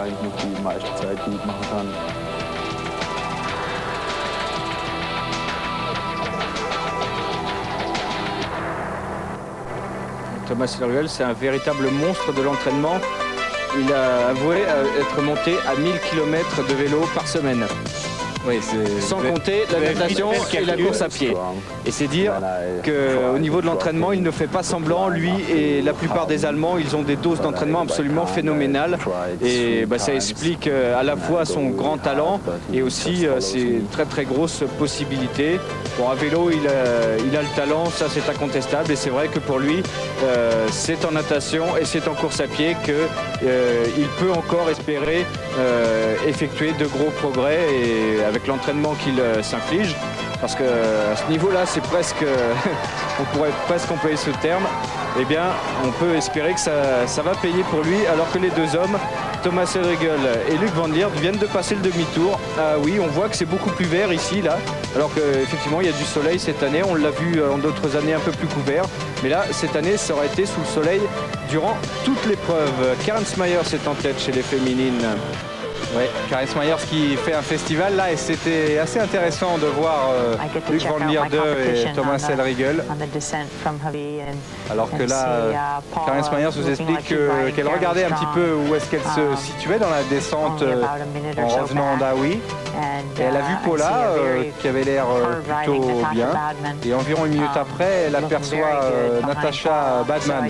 Thomas Elrigel, c'est un véritable monstre de l'entraînement. Il a avoué être monté à mille kilomètres de vélo par semaine. Oui, sans compter la natation et la course à pied. Et c'est dire qu'au niveau de l'entraînement, il ne fait pas semblant. Lui et la plupart des Allemands, ils ont des doses d'entraînement absolument phénoménales. Et bah, ça explique à la fois son grand talent et aussi ses très très grosses possibilités. Bon, à vélo, il a, il a le talent, ça c'est incontestable. Et c'est vrai que pour lui, euh, c'est en natation et c'est en course à pied qu'il euh, peut encore espérer euh, effectuer de gros progrès. Et avec l'entraînement qu'il euh, s'inflige, parce que euh, à ce niveau-là, c'est presque, on pourrait presque employer ce terme, eh bien, on peut espérer que ça, ça va payer pour lui, alors que les deux hommes, Thomas Elrigel et Luc Van Lierde, viennent de passer le demi-tour. Ah oui, on voit que c'est beaucoup plus vert ici, là, alors qu'effectivement, il y a du soleil cette année. On l'a vu en d'autres années un peu plus couvert, mais là, cette année, ça aurait été sous le soleil durant toute l'épreuve. Karen Smyers est en tête chez les féminines. Oui, Karen Smyers qui fait un festival là et c'était assez intéressant de voir euh, Luc Van Lierde et Thomas Elrigel. Alors que là, Karen Smyers nous explique qu'elle qu regardait un petit peu où est-ce qu'elle se situait dans la descente euh, en revenant d'Hawaï. Et elle a vu Paula euh, qui avait l'air euh, plutôt bien. Et environ une minute après, elle aperçoit euh, Natasha Badman.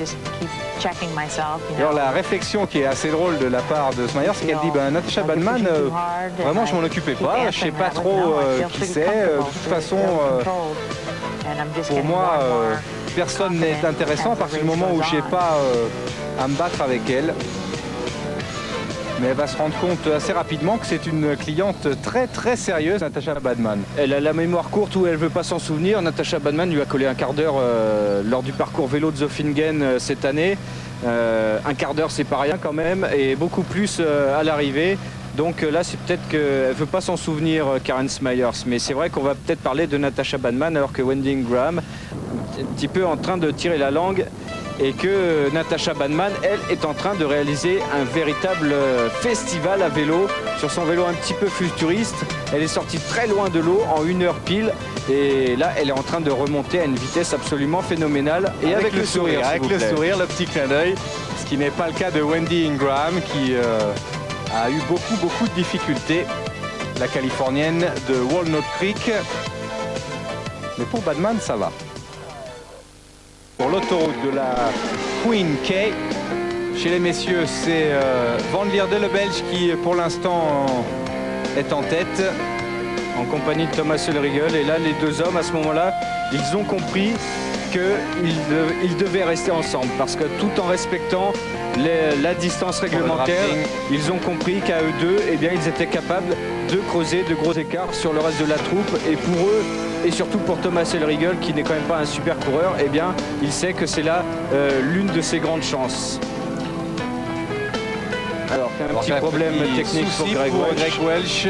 Alors la réflexion qui est assez drôle de la part de Smyers, c'est qu'elle dit ben, Natasha Badman, euh, vraiment je m'en occupais pas, je sais pas trop euh, qui c'est, euh, de toute façon euh, pour moi, euh, personne n'est intéressant à partir du moment où je n'ai pas euh, à me battre avec elle. Mais elle va se rendre compte assez rapidement que c'est une cliente très très sérieuse, Natasha Badmann. Elle a la mémoire courte où elle ne veut pas s'en souvenir. Natasha Badmann lui a collé un quart d'heure euh, lors du parcours vélo de Zofingen euh, cette année. Euh, un quart d'heure, c'est pas rien quand même, et beaucoup plus euh, à l'arrivée. Donc euh, là, c'est peut-être qu'elle ne veut pas s'en souvenir, euh, Karen Smyers. Mais c'est vrai qu'on va peut-être parler de Natasha Badmann alors que Wendy Ingram est un petit peu en train de tirer la langue. Et que Natasha Badmann, elle, est en train de réaliser un véritable festival à vélo sur son vélo un petit peu futuriste. Elle est sortie très loin de l'eau en une heure pile. Et là, elle est en train de remonter à une vitesse absolument phénoménale. Et avec, avec le sourire, avec le sourire, le petit clin d'œil. Ce qui n'est pas le cas de Wendy Ingram, qui euh, a eu beaucoup, beaucoup de difficultés. La Californienne de Walnut Creek. Mais pour Badmann, ça va. Pour l'autoroute de la Queen K, chez les messieurs, c'est euh, Van Lierde, le Belge, qui pour l'instant est en tête. En compagnie de Thomas Ulrigel. Et là, les deux hommes, à ce moment-là, ils ont compris qu'ils ils devaient rester ensemble. Parce que tout en respectant les, la distance réglementaire, ils ont compris qu'à eux deux, eh bien, ils étaient capables de creuser de gros écarts sur le reste de la troupe. Et pour eux, et surtout pour Thomas Ulrigel, qui n'est quand même pas un super coureur, eh bien, il sait que c'est là euh, l'une de ses grandes chances. Alors, un Alors, petit problème petit technique pour Greg pour Welch. Greg Welch.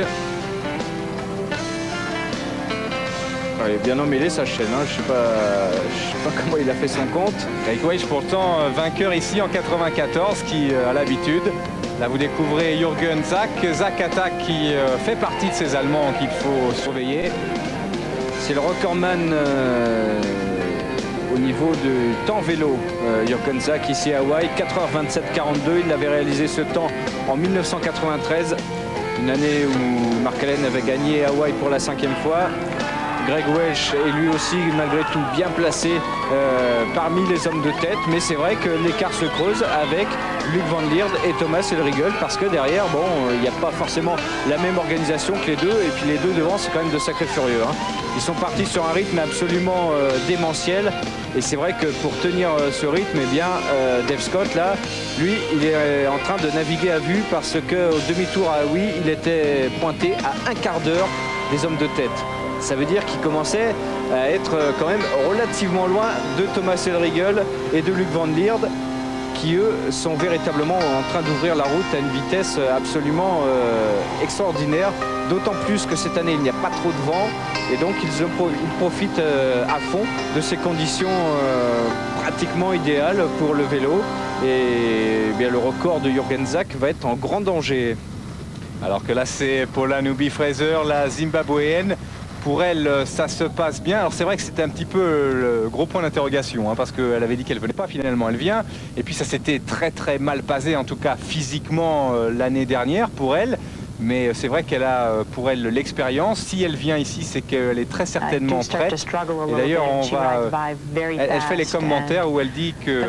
Il est bien emmêlé sa chaîne, hein. Je ne sais, sais pas comment il a fait son compte. Greg Welch pourtant vainqueur ici en quatre-vingt-quatorze, qui a l'habitude. Là vous découvrez Jürgen Zak, Zak Attack qui fait partie de ces Allemands qu'il faut surveiller. C'est le recordman euh, au niveau du temps vélo, euh, Jürgen Zak ici à Hawaï, quatre heures vingt-sept quarante-deux. Il avait réalisé ce temps en mille neuf cent quatre-vingt-treize, une année où Mark Allen avait gagné Hawaï pour la cinquième fois. Greg Welch est lui aussi malgré tout bien placé euh, parmi les hommes de tête, mais c'est vrai que l'écart se creuse avec Luc Van Lierde et Thomas Ulrigel, parce que derrière, bon, il n'y a pas forcément la même organisation que les deux, et puis les deux devant, c'est quand même de sacrés furieux, hein. Ils sont partis sur un rythme absolument euh, démentiel, et c'est vrai que pour tenir euh, ce rythme, eh bien, euh, Dave Scott, là, lui, il est euh, en train de naviguer à vue, parce qu'au demi-tour à Hawaï, il était pointé à un quart d'heure des hommes de tête. Ça veut dire qu'il commençait à être quand même relativement loin de Thomas Ulrigel et de Luc Van Lierde, qui eux sont véritablement en train d'ouvrir la route à une vitesse absolument euh, extraordinaire, d'autant plus que cette année il n'y a pas trop de vent, et donc ils, ils profitent euh, à fond de ces conditions euh, pratiquement idéales pour le vélo, et bien, le record de Jürgen Zak va être en grand danger. Alors que là c'est Paula Newby-Fraser, la Zimbabwéenne. Pour elle, ça se passe bien. Alors c'est vrai que c'était un petit peu le gros point d'interrogation, hein, parce qu'elle avait dit qu'elle ne venait pas, finalement elle vient. Et puis ça s'était très très mal passé, en tout cas physiquement, euh, l'année dernière pour elle. Mais c'est vrai qu'elle a pour elle l'expérience. Si elle vient ici, c'est qu'elle est très certainement prête. Et d'ailleurs, on va, elle, elle fait les commentaires où elle dit que...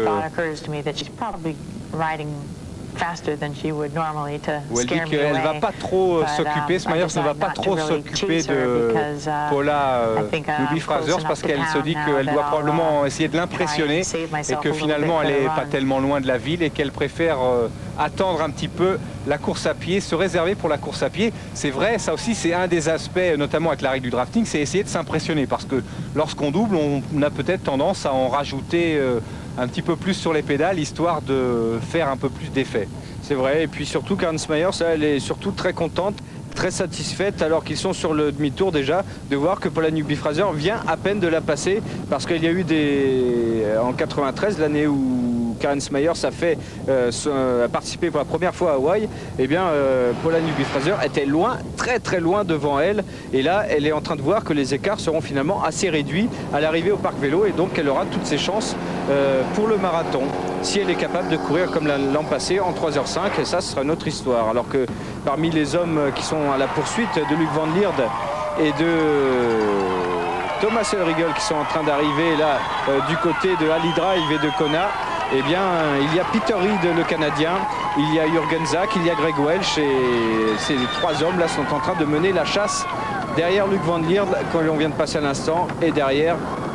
Où elle dit qu'elle ne va pas trop s'occuper, Smyers ne va pas trop s'occuper de Paula Newby-Fraser, parce qu'elle se dit qu'elle doit probablement essayer de l'impressionner et que finalement elle n'est pas tellement loin de la ville et qu'elle préfère euh, attendre un petit peu la course à pied, se réserver pour la course à pied. C'est vrai, ça aussi c'est un des aspects, notamment avec la règle du drafting, c'est essayer de s'impressionner, parce que lorsqu'on double, on a peut-être tendance à en rajouter euh, un petit peu plus sur les pédales, histoire de faire un peu plus d'effet. C'est vrai, et puis surtout Karen Smyers, elle est surtout très contente, très satisfaite, alors qu'ils sont sur le demi-tour déjà, de voir que Paula Newby-Fraser vient à peine de la passer, parce qu'il y a eu des... en quatre-vingt-treize, l'année où Karen Smyers a fait euh, a participé pour la première fois à Hawaï, et eh bien euh, Paula Newby-Fraser était loin, très très loin devant elle, et là elle est en train de voir que les écarts seront finalement assez réduits à l'arrivée au parc vélo, et donc elle aura toutes ses chances euh, pour le marathon, si elle est capable de courir comme l'an passé en trois heures cinq, et ça ce sera une autre histoire. Alors que parmi les hommes qui sont à la poursuite de Luc Van Lierde et de Thomas Ulrigel qui sont en train d'arriver là euh, du côté de Ali Drive et de Kona, eh bien il y a Peter Reed le Canadien, il y a Jürgen Zak, il y a Greg Welch, et ces trois hommes là sont en train de mener la chasse derrière Luc Van Lierde, quand on vient de passer à l'instant, et derrière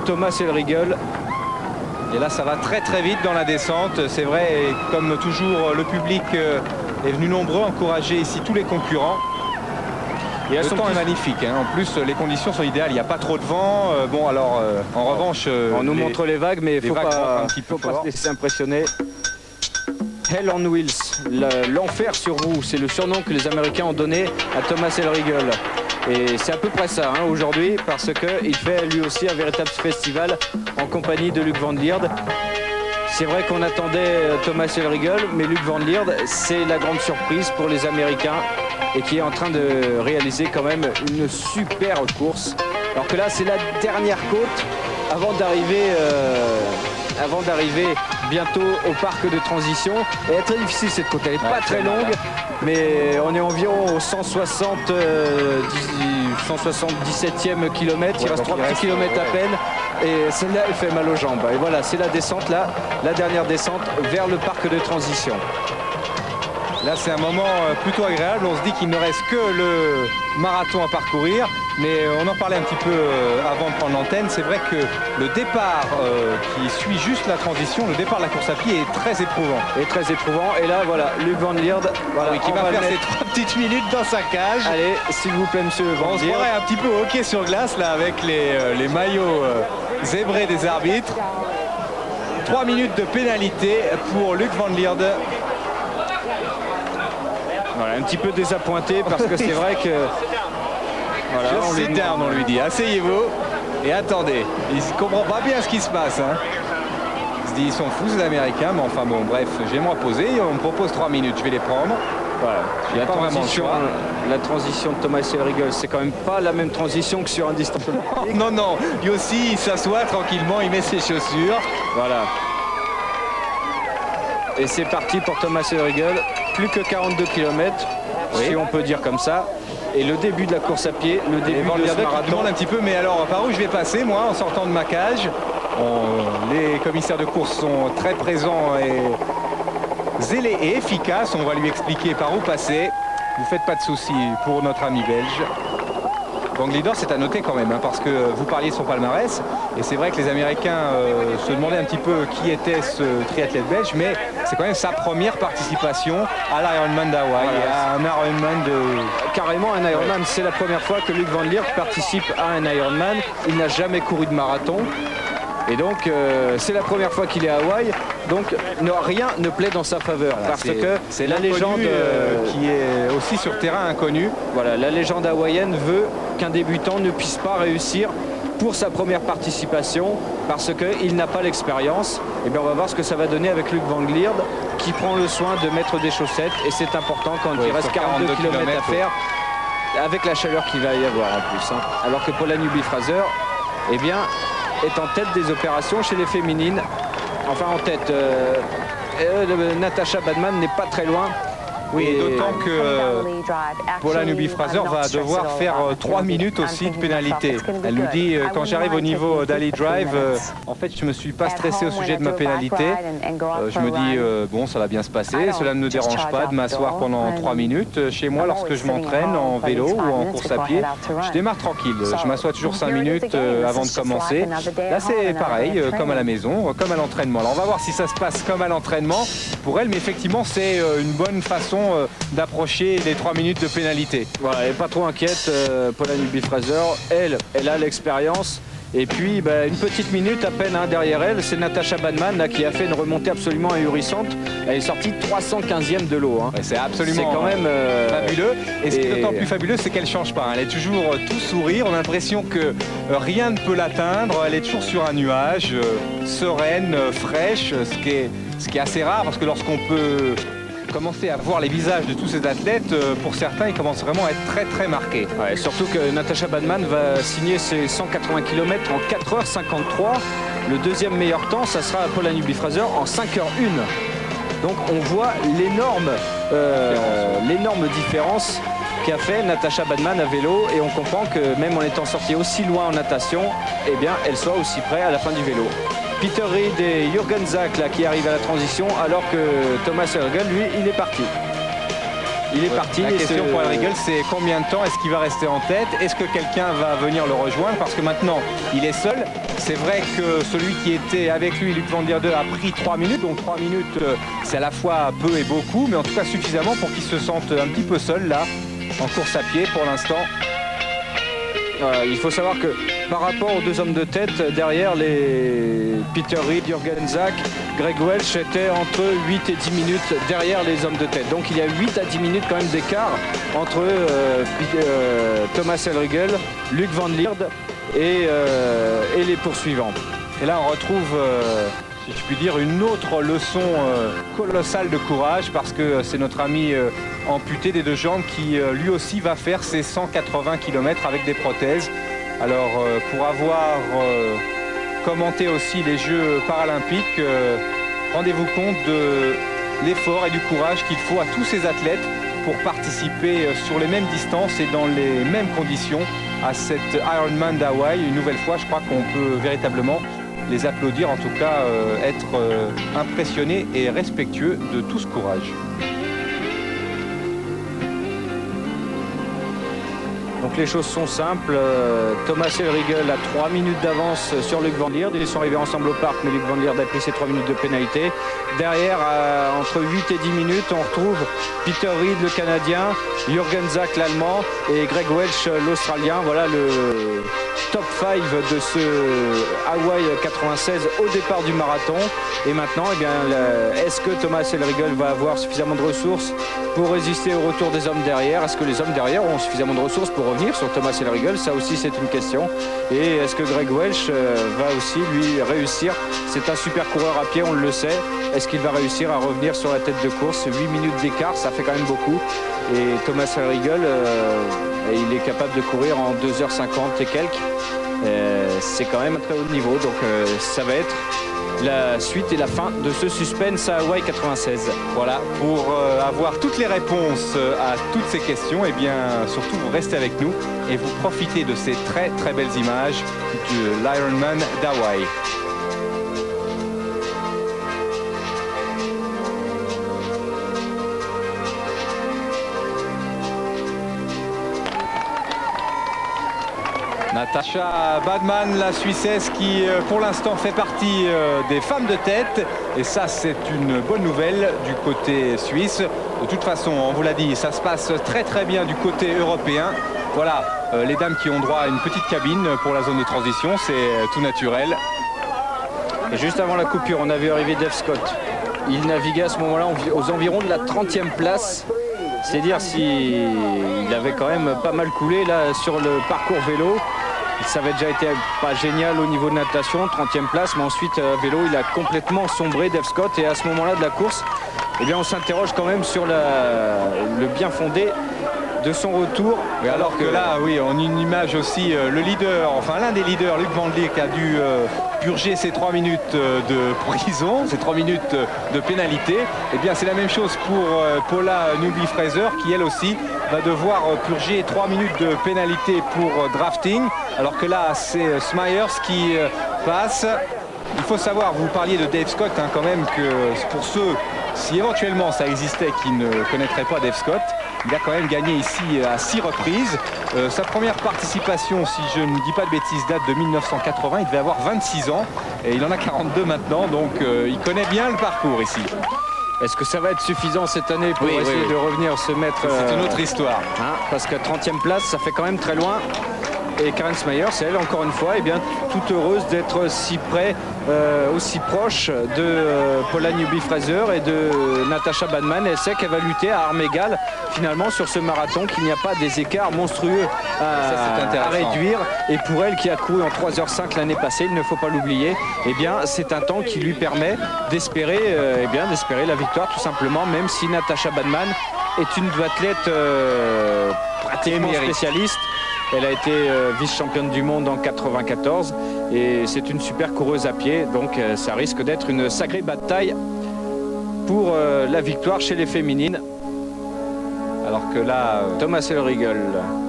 Thomas Elriegel. Et là, ça va très très vite dans la descente. C'est vrai, et comme toujours, le public est venu nombreux encourager ici tous les concurrents. Et le temps est magnifique, hein. En plus les conditions sont idéales, il n'y a pas trop de vent. Euh, bon alors euh, en revanche euh, on nous les, montre les vagues, mais il ne faut pas, un petit peu faut pas se laisser impressionner. Hell on Wheels, l'enfer sur roue, c'est le surnom que les Américains ont donné à Thomas Elriegel. Et c'est à peu près ça hein, aujourd'hui, parce qu'il fait lui aussi un véritable festival en compagnie de Luc Van Lierde. C'est vrai qu'on attendait Thomas Elriegel, mais Luc Van Lierde, c'est la grande surprise pour les Américains et qui est en train de réaliser quand même une super course. Alors que là, c'est la dernière côte avant d'arriver euh, avant d'arriver bientôt au parc de transition. Elle est très difficile cette côte, elle n'est pas très longue, mais on est environ au cent soixante, euh, cent soixante-dix-septième kilomètre, il reste trois petits kilomètres à peine. Et celle-là, elle fait mal aux jambes. Et voilà, c'est la descente là, la dernière descente vers le parc de transition. Là, c'est un moment plutôt agréable. On se dit qu'il ne reste que le marathon à parcourir. Mais on en parlait un petit peu avant de prendre l'antenne. C'est vrai que le départ euh, qui suit juste la transition, le départ de la course à pied est très éprouvant. Et très éprouvant. Et là, voilà, Luc Van Lierde, voilà, oui, qui va, va faire ses trois petites minutes dans sa cage. Allez, s'il vous plaît, monsieur Van Lierde. On se croirait un petit peu au hockey sur glace, là, avec les, euh, les maillots euh, zébrés des arbitres. Trois minutes de pénalité pour Luc Van Lierde. Voilà, un petit peu désappointé parce que c'est vrai que... Voilà, on lui dit, on lui dit asseyez-vous et attendez. Il ne comprend pas bien ce qui se passe. Hein. Il se dit ils sont fous ces Américains, mais enfin bon, bref, je vais me reposer. On me propose trois minutes, je vais les prendre. Voilà. La transition, la transition de Thomas Elriegel, c'est quand même pas la même transition que sur un distance. Non, non, lui aussi il s'assoit tranquillement, il met ses chaussures. Voilà. Et c'est parti pour Thomas Elriegel. Plus que quarante-deux kilomètres, oui. Si on peut dire comme ça. Et le début de la course à pied, le début de ce marathon. Demande un petit peu, mais alors par où je vais passer moi en sortant de ma cage? On, les commissaires de course sont très présents et zélés et efficaces. On va lui expliquer par où passer. Vous faites pas de soucis pour notre ami belge. Van Glider, c'est à noter quand même, hein, parce que vous parliez de son palmarès, et c'est vrai que les Américains euh, se demandaient un petit peu qui était ce triathlète belge, mais c'est quand même sa première participation à l'Ironman d'Hawaï, voilà. Un Ironman de... Carrément un Ironman, ouais. C'est la première fois que Luc Van Lierde participe à un Ironman, il n'a jamais couru de marathon, et donc euh, c'est la première fois qu'il est à Hawaï, donc ne, rien ne plaît dans sa faveur, voilà, parce que c'est la légende euh, qui est aussi sur terrain inconnu. Voilà, la légende hawaïenne veut qu'un débutant ne puisse pas réussir pour sa première participation parce qu'il n'a pas l'expérience. Et bien on va voir ce que ça va donner avec Luc Van Lierde qui prend le soin de mettre des chaussettes, et c'est important quand oui, il reste quarante-deux kilomètres à faire, avec la chaleur qu'il va y avoir en plus. Hein. Alors que Paula Newby-Fraser, eh bien, est en tête des opérations chez les féminines. Enfin en tête, euh, euh, Natasha Badman n'est pas très loin. Oui, d'autant que euh, Paula Newby-Fraser va devoir faire euh, trois minutes aussi de pénalité. Elle nous dit, euh, quand j'arrive au niveau d'Ali Drive, euh, en fait, je ne me suis pas stressé au sujet de ma pénalité. Euh, je me dis, euh, bon, ça va bien se passer. Cela ne me dérange pas de m'asseoir pendant trois minutes. Chez moi, lorsque je m'entraîne en vélo ou en course à pied, je démarre tranquille. Je m'assois toujours cinq minutes euh, avant de commencer. Là, c'est pareil, euh, comme à la maison, euh, comme à l'entraînement. Alors, on va voir si ça se passe comme à l'entraînement pour elle, mais effectivement, c'est euh, une bonne façon d'approcher les trois minutes de pénalité. Voilà, elle n'est pas trop inquiète, euh, Paula Newby-Fraser. Elle, elle a l'expérience. Et puis, bah, une petite minute à peine hein, derrière elle, c'est Natasha Badman là, qui a fait une remontée absolument ahurissante. Elle est sortie trois cent quinzième de l'eau. Hein. Ouais, c'est absolument quand même euh, fabuleux. Et, et ce qui est d'autant plus fabuleux, c'est qu'elle ne change pas. Elle est toujours euh, tout sourire. On a l'impression que euh, rien ne peut l'atteindre. Elle est toujours sur un nuage, euh, sereine, euh, fraîche, ce qui est, ce qui est assez rare parce que lorsqu'on peut commencer à voir les visages de tous ces athlètes, pour certains, ils commencent vraiment à être très très marqués. Ouais, surtout que Natasha Badman va signer ses cent quatre-vingts kilomètres en quatre heures cinquante-trois. Le deuxième meilleur temps, ça sera Paula Newby-Fraser en cinq heures une. Donc on voit l'énorme euh, l'énorme différence qu'a fait Natasha Badman à vélo, et on comprend que même en étant sortie aussi loin en natation, eh bien, elle soit aussi près à la fin du vélo. Peter Reed et Jürgen Zak là, qui arrivent à la transition, alors que Thomas Elriegel, lui, il est parti. Il est parti. La question pour Elrigel, c'est combien de temps est-ce qu'il va rester en tête? Est-ce que quelqu'un va venir le rejoindre? Parce que maintenant, il est seul. C'est vrai que celui qui était avec lui, Luc Van Lierde, a pris trois minutes. Donc trois minutes, c'est à la fois peu et beaucoup, mais en tout cas suffisamment pour qu'il se sente un petit peu seul là, en course à pied pour l'instant. Euh, il faut savoir que par rapport aux deux hommes de tête, derrière les Peter Reed, Jürgen Zak, Greg Welch étaient entre huit et dix minutes derrière les hommes de tête. Donc il y a huit à dix minutes quand même d'écart entre euh, euh, Thomas Elrigel, Luc Van Lierde et, euh, et les poursuivants. Et là on retrouve, euh, si je puis dire, une autre leçon euh, colossale de courage, parce que c'est notre ami euh, amputé des deux jambes qui euh, lui aussi va faire ses cent quatre-vingts kilomètres avec des prothèses. Alors euh, pour avoir euh, commenté aussi les Jeux paralympiques, euh, rendez-vous compte de l'effort et du courage qu'il faut à tous ces athlètes pour participer sur les mêmes distances et dans les mêmes conditions à cette Ironman d'Hawaï. Une nouvelle fois, je crois qu'on peut véritablement les applaudir, en tout cas euh, être euh, impressionné et respectueux de tout ce courage. Donc les choses sont simples. Euh, Thomas Elrigel a trois minutes d'avance sur Luc Van Lierde. Ils sont arrivés ensemble au parc, mais Luc Van Lierde a pris ses trois minutes de pénalité. Derrière, euh, entre huit et dix minutes, on retrouve Peter Reed, le Canadien, Jürgen Zak, l'Allemand, et Greg Welch, l'Australien. Voilà le top cinq de ce Hawaï quatre-vingt-seize au départ du marathon. Et maintenant, eh bien, est-ce que Thomas Elrigel va avoir suffisamment de ressources pour résister au retour des hommes derrière? Est-ce que les hommes derrière ont suffisamment de ressources pour revenir sur Thomas Elrigel? Ça aussi, c'est une question. Et est-ce que Greg Welch euh, va aussi, lui, réussir? C'est un super coureur à pied, on le sait. Est-ce qu'il va réussir à revenir sur la tête de course? huit minutes d'écart, ça fait quand même beaucoup. Et Thomas Elrigel, euh, il est capable de courir en deux heures cinquante et quelques. Euh, c'est quand même un très haut niveau, donc euh, ça va être la suite et la fin de ce suspense à Hawaï quatre-vingt-seize. Voilà, pour euh, avoir toutes les réponses à toutes ces questions, et eh bien surtout vous restez avec nous et vous profitez de ces très très belles images de l'Ironman d'Hawaï. Natasha Badmann, la Suissesse, qui pour l'instant fait partie des femmes de tête. Et ça, c'est une bonne nouvelle du côté suisse. De toute façon, on vous l'a dit, ça se passe très très bien du côté européen. Voilà, les dames qui ont droit à une petite cabine pour la zone de transition, c'est tout naturel. Et juste avant la coupure, on a vu arriver Dave Scott. Il naviguait à ce moment-là aux environs de la trentième place. C'est-à-dire s'il avait quand même pas mal coulé là sur le parcours vélo. Ça avait déjà été pas génial au niveau de natation, trentième place, mais ensuite euh, vélo, il a complètement sombré, Dave Scott. Et à ce moment-là de la course, eh bien, on s'interroge quand même sur la, le bien fondé de son retour. Oui, alors que là, oui, on a une image aussi, euh, le leader, enfin l'un des leaders, Luc Van Lierde, a dû euh, purger ses trois minutes euh, de prison, ses trois minutes euh, de pénalité. Eh bien, c'est la même chose pour euh, Paula Newby-Fraser, qui elle aussi va devoir euh, purger trois minutes de pénalité pour euh, drafting. Alors que là, c'est euh, Smyers qui euh, passe. Il faut savoir, vous parliez de Dave Scott, hein, quand même, que pour ceux, si éventuellement ça existait, qui ne connaîtraient pas Dave Scott, il a quand même gagné ici à six reprises. Euh, sa première participation, si je ne dis pas de bêtises, date de mille neuf cent quatre-vingts. Il devait avoir vingt-six ans et il en a quarante-deux maintenant, donc euh, il connaît bien le parcours ici. Est-ce que ça va être suffisant cette année pour oui, essayer oui, de revenir se mettre... C'est euh, une autre histoire. Hein, parce que trentième place, ça fait quand même très loin. Et Karen Smyers, elle, encore une fois, eh bien, toute heureuse d'être si près, euh, aussi proche de euh, Paula Newby-Fraser et de Natasha Badmann. Elle sait qu'elle va lutter à armes égales, finalement, sur ce marathon, qu'il n'y a pas des écarts monstrueux à, Ça, à réduire. Et pour elle, qui a couru en trois heures cinq l'année passée, il ne faut pas l'oublier, eh bien, c'est un temps qui lui permet d'espérer euh, eh bien, d'espérer la victoire, tout simplement, même si Natasha Badmann est une athlète euh, pratiquement spécialiste. Elle a été euh, vice-championne du monde en quatre-vingt-quatorze et c'est une super coureuse à pied, donc euh, ça risque d'être une sacrée bataille pour euh, la victoire chez les féminines. Alors que là, euh, Thomas Elrigel.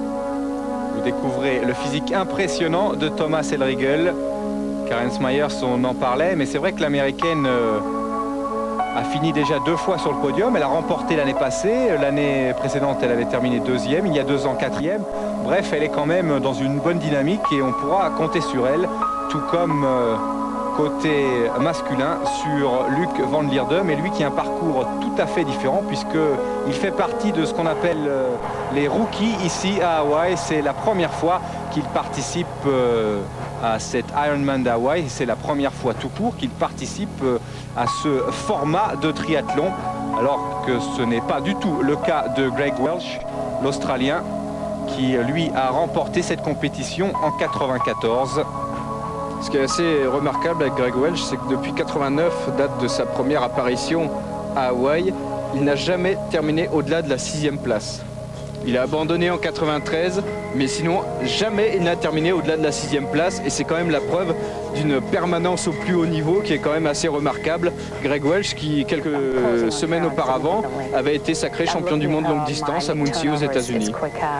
Vous découvrez le physique impressionnant de Thomas Elrigel. Karen Smyers, on en parlait, mais c'est vrai que l'américaine euh, a fini déjà deux fois sur le podium. Elle a remporté l'année passée. L'année précédente, elle avait terminé deuxième. Il y a deux ans, quatrième. Bref, elle est quand même dans une bonne dynamique et on pourra compter sur elle, tout comme euh, côté masculin sur Luc Van Lierde, mais lui qui a un parcours tout à fait différent puisqu'il fait partie de ce qu'on appelle euh, les rookies ici à Hawaï. C'est la première fois qu'il participe euh, à cet Ironman d'Hawaï. C'est la première fois tout court qu'il participe euh, à ce format de triathlon, alors que ce n'est pas du tout le cas de Greg Welch, l'Australien, qui lui a remporté cette compétition en quatre-vingt-quatorze. Ce qui est assez remarquable avec Greg Welch, c'est que depuis quatre-vingt-neuf, date de sa première apparition à Hawaï, il n'a jamais terminé au-delà de la sixième place. Il a abandonné en quatre-vingt-treize, mais sinon jamais il n'a terminé au-delà de la sixième place, et c'est quand même la preuve d'une permanence au plus haut niveau qui est quand même assez remarquable. Greg Welch, qui quelques semaines auparavant avait été sacré champion du monde longue distance à Muncie aux États-Unis.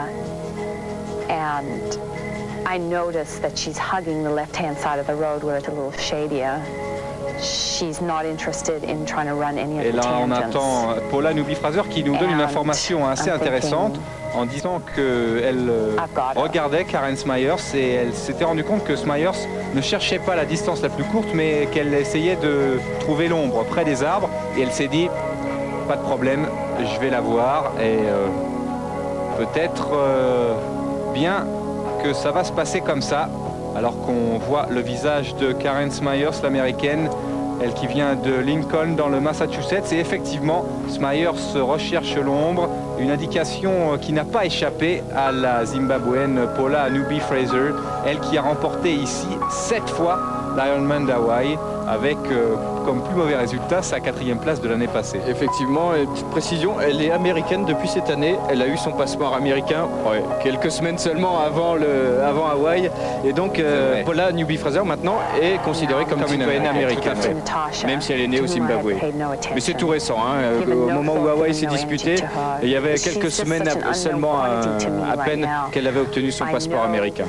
I noticed that she's hugging the left-hand side of the road where it's a little shadier. She's not interested in trying to run any of the tangents. Et là, on attend Paula Newby-Fraser qui nous donne une information assez intéressante en disant qu'elle regardait Karen Smyers et elle s'était rendue compte que Smyers ne cherchait pas la distance la plus courte, mais qu'elle essayait de trouver l'ombre près des arbres. Et elle s'est dit, pas de problème, je vais la voir et euh, peut-être euh, bien que ça va se passer comme ça, alors qu'on voit le visage de Karen Smyers, l'américaine, elle qui vient de Lincoln dans le Massachusetts. Et effectivement, Smyers recherche l'ombre, une indication qui n'a pas échappé à la Zimbabwéenne Paula Newby-Fraser, elle qui a remporté ici sept fois l'Ironman d'Hawaï, avec euh, comme plus mauvais résultat sa quatrième place de l'année passée. Effectivement, et petite précision, elle est américaine depuis cette année. Elle a eu son passeport américain ouais, quelques semaines seulement avant, le, avant Hawaï. Et donc euh, Paula Newby-Fraser maintenant est considérée comme, comme une citoyenne américaine, même si elle est née au Zimbabwe. Mais c'est tout récent, hein, au moment où Hawaï s'est disputé, il y avait quelques semaines seulement à, à peine qu'elle avait obtenu son passeport américain.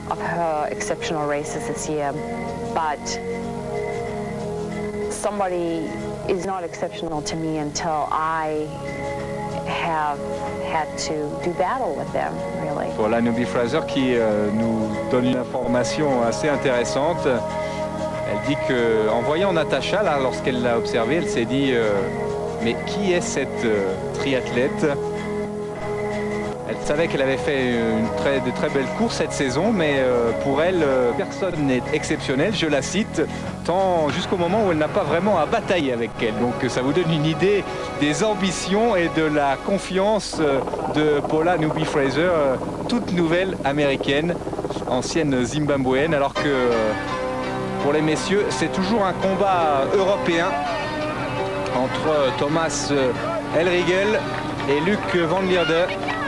Somebody is not exceptional to me until I have had to do battle with them, really. Paula Newby-Fraser qui euh, nous donne une information assez intéressante. Elle dit qu'en voyant Natasha, là, lorsqu'elle l'a observée, elle s'est dit euh, mais qui est cette euh, triathlète? Elle savait qu'elle avait fait une très, de très belles courses cette saison, mais euh, pour elle, euh, personne n'est exceptionnel, je la cite, tant jusqu'au moment où elle n'a pas vraiment à batailler avec elle. Donc ça vous donne une idée des ambitions et de la confiance de Paula Newby-Fraser, euh, toute nouvelle américaine, ancienne zimbabwéenne, alors que euh, pour les messieurs, c'est toujours un combat européen entre Thomas Elriegel et Luc Van Lierde.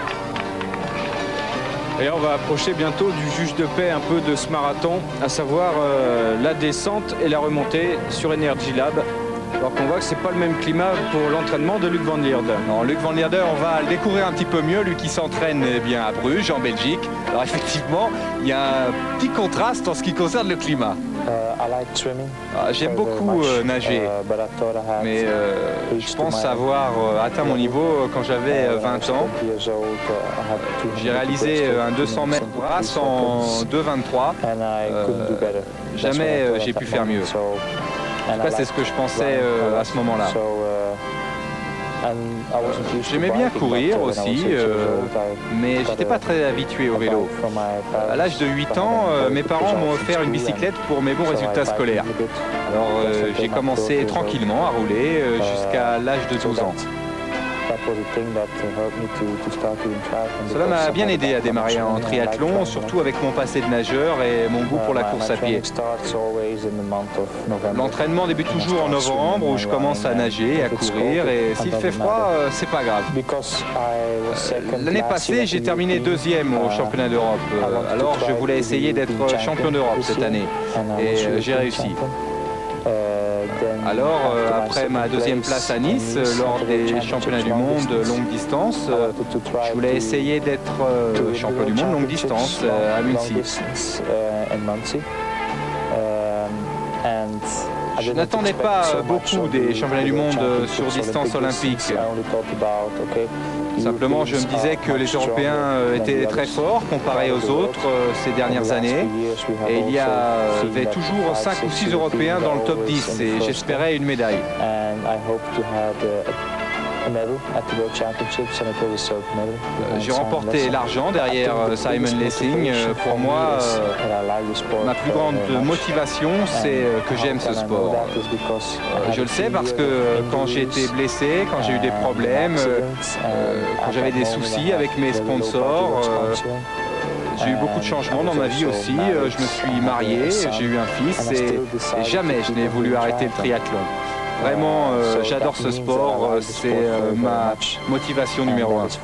Et on va approcher bientôt du juge de paix un peu de ce marathon, à savoir euh, la descente et la remontée sur Energy Lab. Alors qu'on voit que c'est pas le même climat pour l'entraînement de Luc Van Lierde. Non, Luc Van Lierde, on va le découvrir un petit peu mieux, lui qui s'entraîne eh bien à Bruges, en Belgique. Alors effectivement, il y a un petit contraste en ce qui concerne le climat. Ah, j'aime beaucoup euh, nager, mais euh, je pense avoir euh, atteint mon niveau quand j'avais euh, vingt ans. J'ai réalisé euh, un deux cents mètres brasse en deux vingt-trois. Euh, jamais euh, j'ai pu faire mieux. En tout cas, c'est ce que je pensais euh, à ce moment-là. J'aimais bien courir aussi, euh, mais j'étais pas très habitué au vélo. À l'âge de huit ans, euh, mes parents m'ont offert une bicyclette pour mes bons résultats scolaires. Alors euh, j'ai commencé tranquillement à rouler euh, jusqu'à l'âge de douze ans. Cela m'a bien aidé à démarrer en triathlon, surtout avec mon passé de nageur et mon goût pour la course à pied. L'entraînement débute toujours en novembre où je commence à nager, à courir, et s'il fait froid, c'est pas grave. L'année passée, j'ai terminé deuxième au championnat d'Europe. Alors je voulais essayer d'être champion d'Europe cette année et j'ai réussi. Alors, euh, après ma deuxième place à Nice, euh, lors des championnats du monde longue distance, euh, je voulais essayer d'être euh, champion du monde longue distance euh, à Muncie. Je n'attendais pas beaucoup des championnats du monde sur distance olympique. Simplement, je me disais que les Européens étaient très forts comparés aux autres ces dernières années. Et il y avait toujours cinq ou six Européens dans le top dix et j'espérais une médaille. J'ai remporté l'argent derrière Simon Lessing. Pour moi, ma plus grande motivation, c'est que j'aime ce sport. Je le sais parce que quand j'ai été blessé, quand j'ai eu des problèmes, quand j'avais des soucis avec mes sponsors, j'ai eu beaucoup de changements dans ma vie aussi. Je me suis marié, j'ai eu un fils et, et jamais je n'ai voulu arrêter le triathlon. Vraiment, euh, j'adore ce sport, c'est euh, ma motivation numéro un.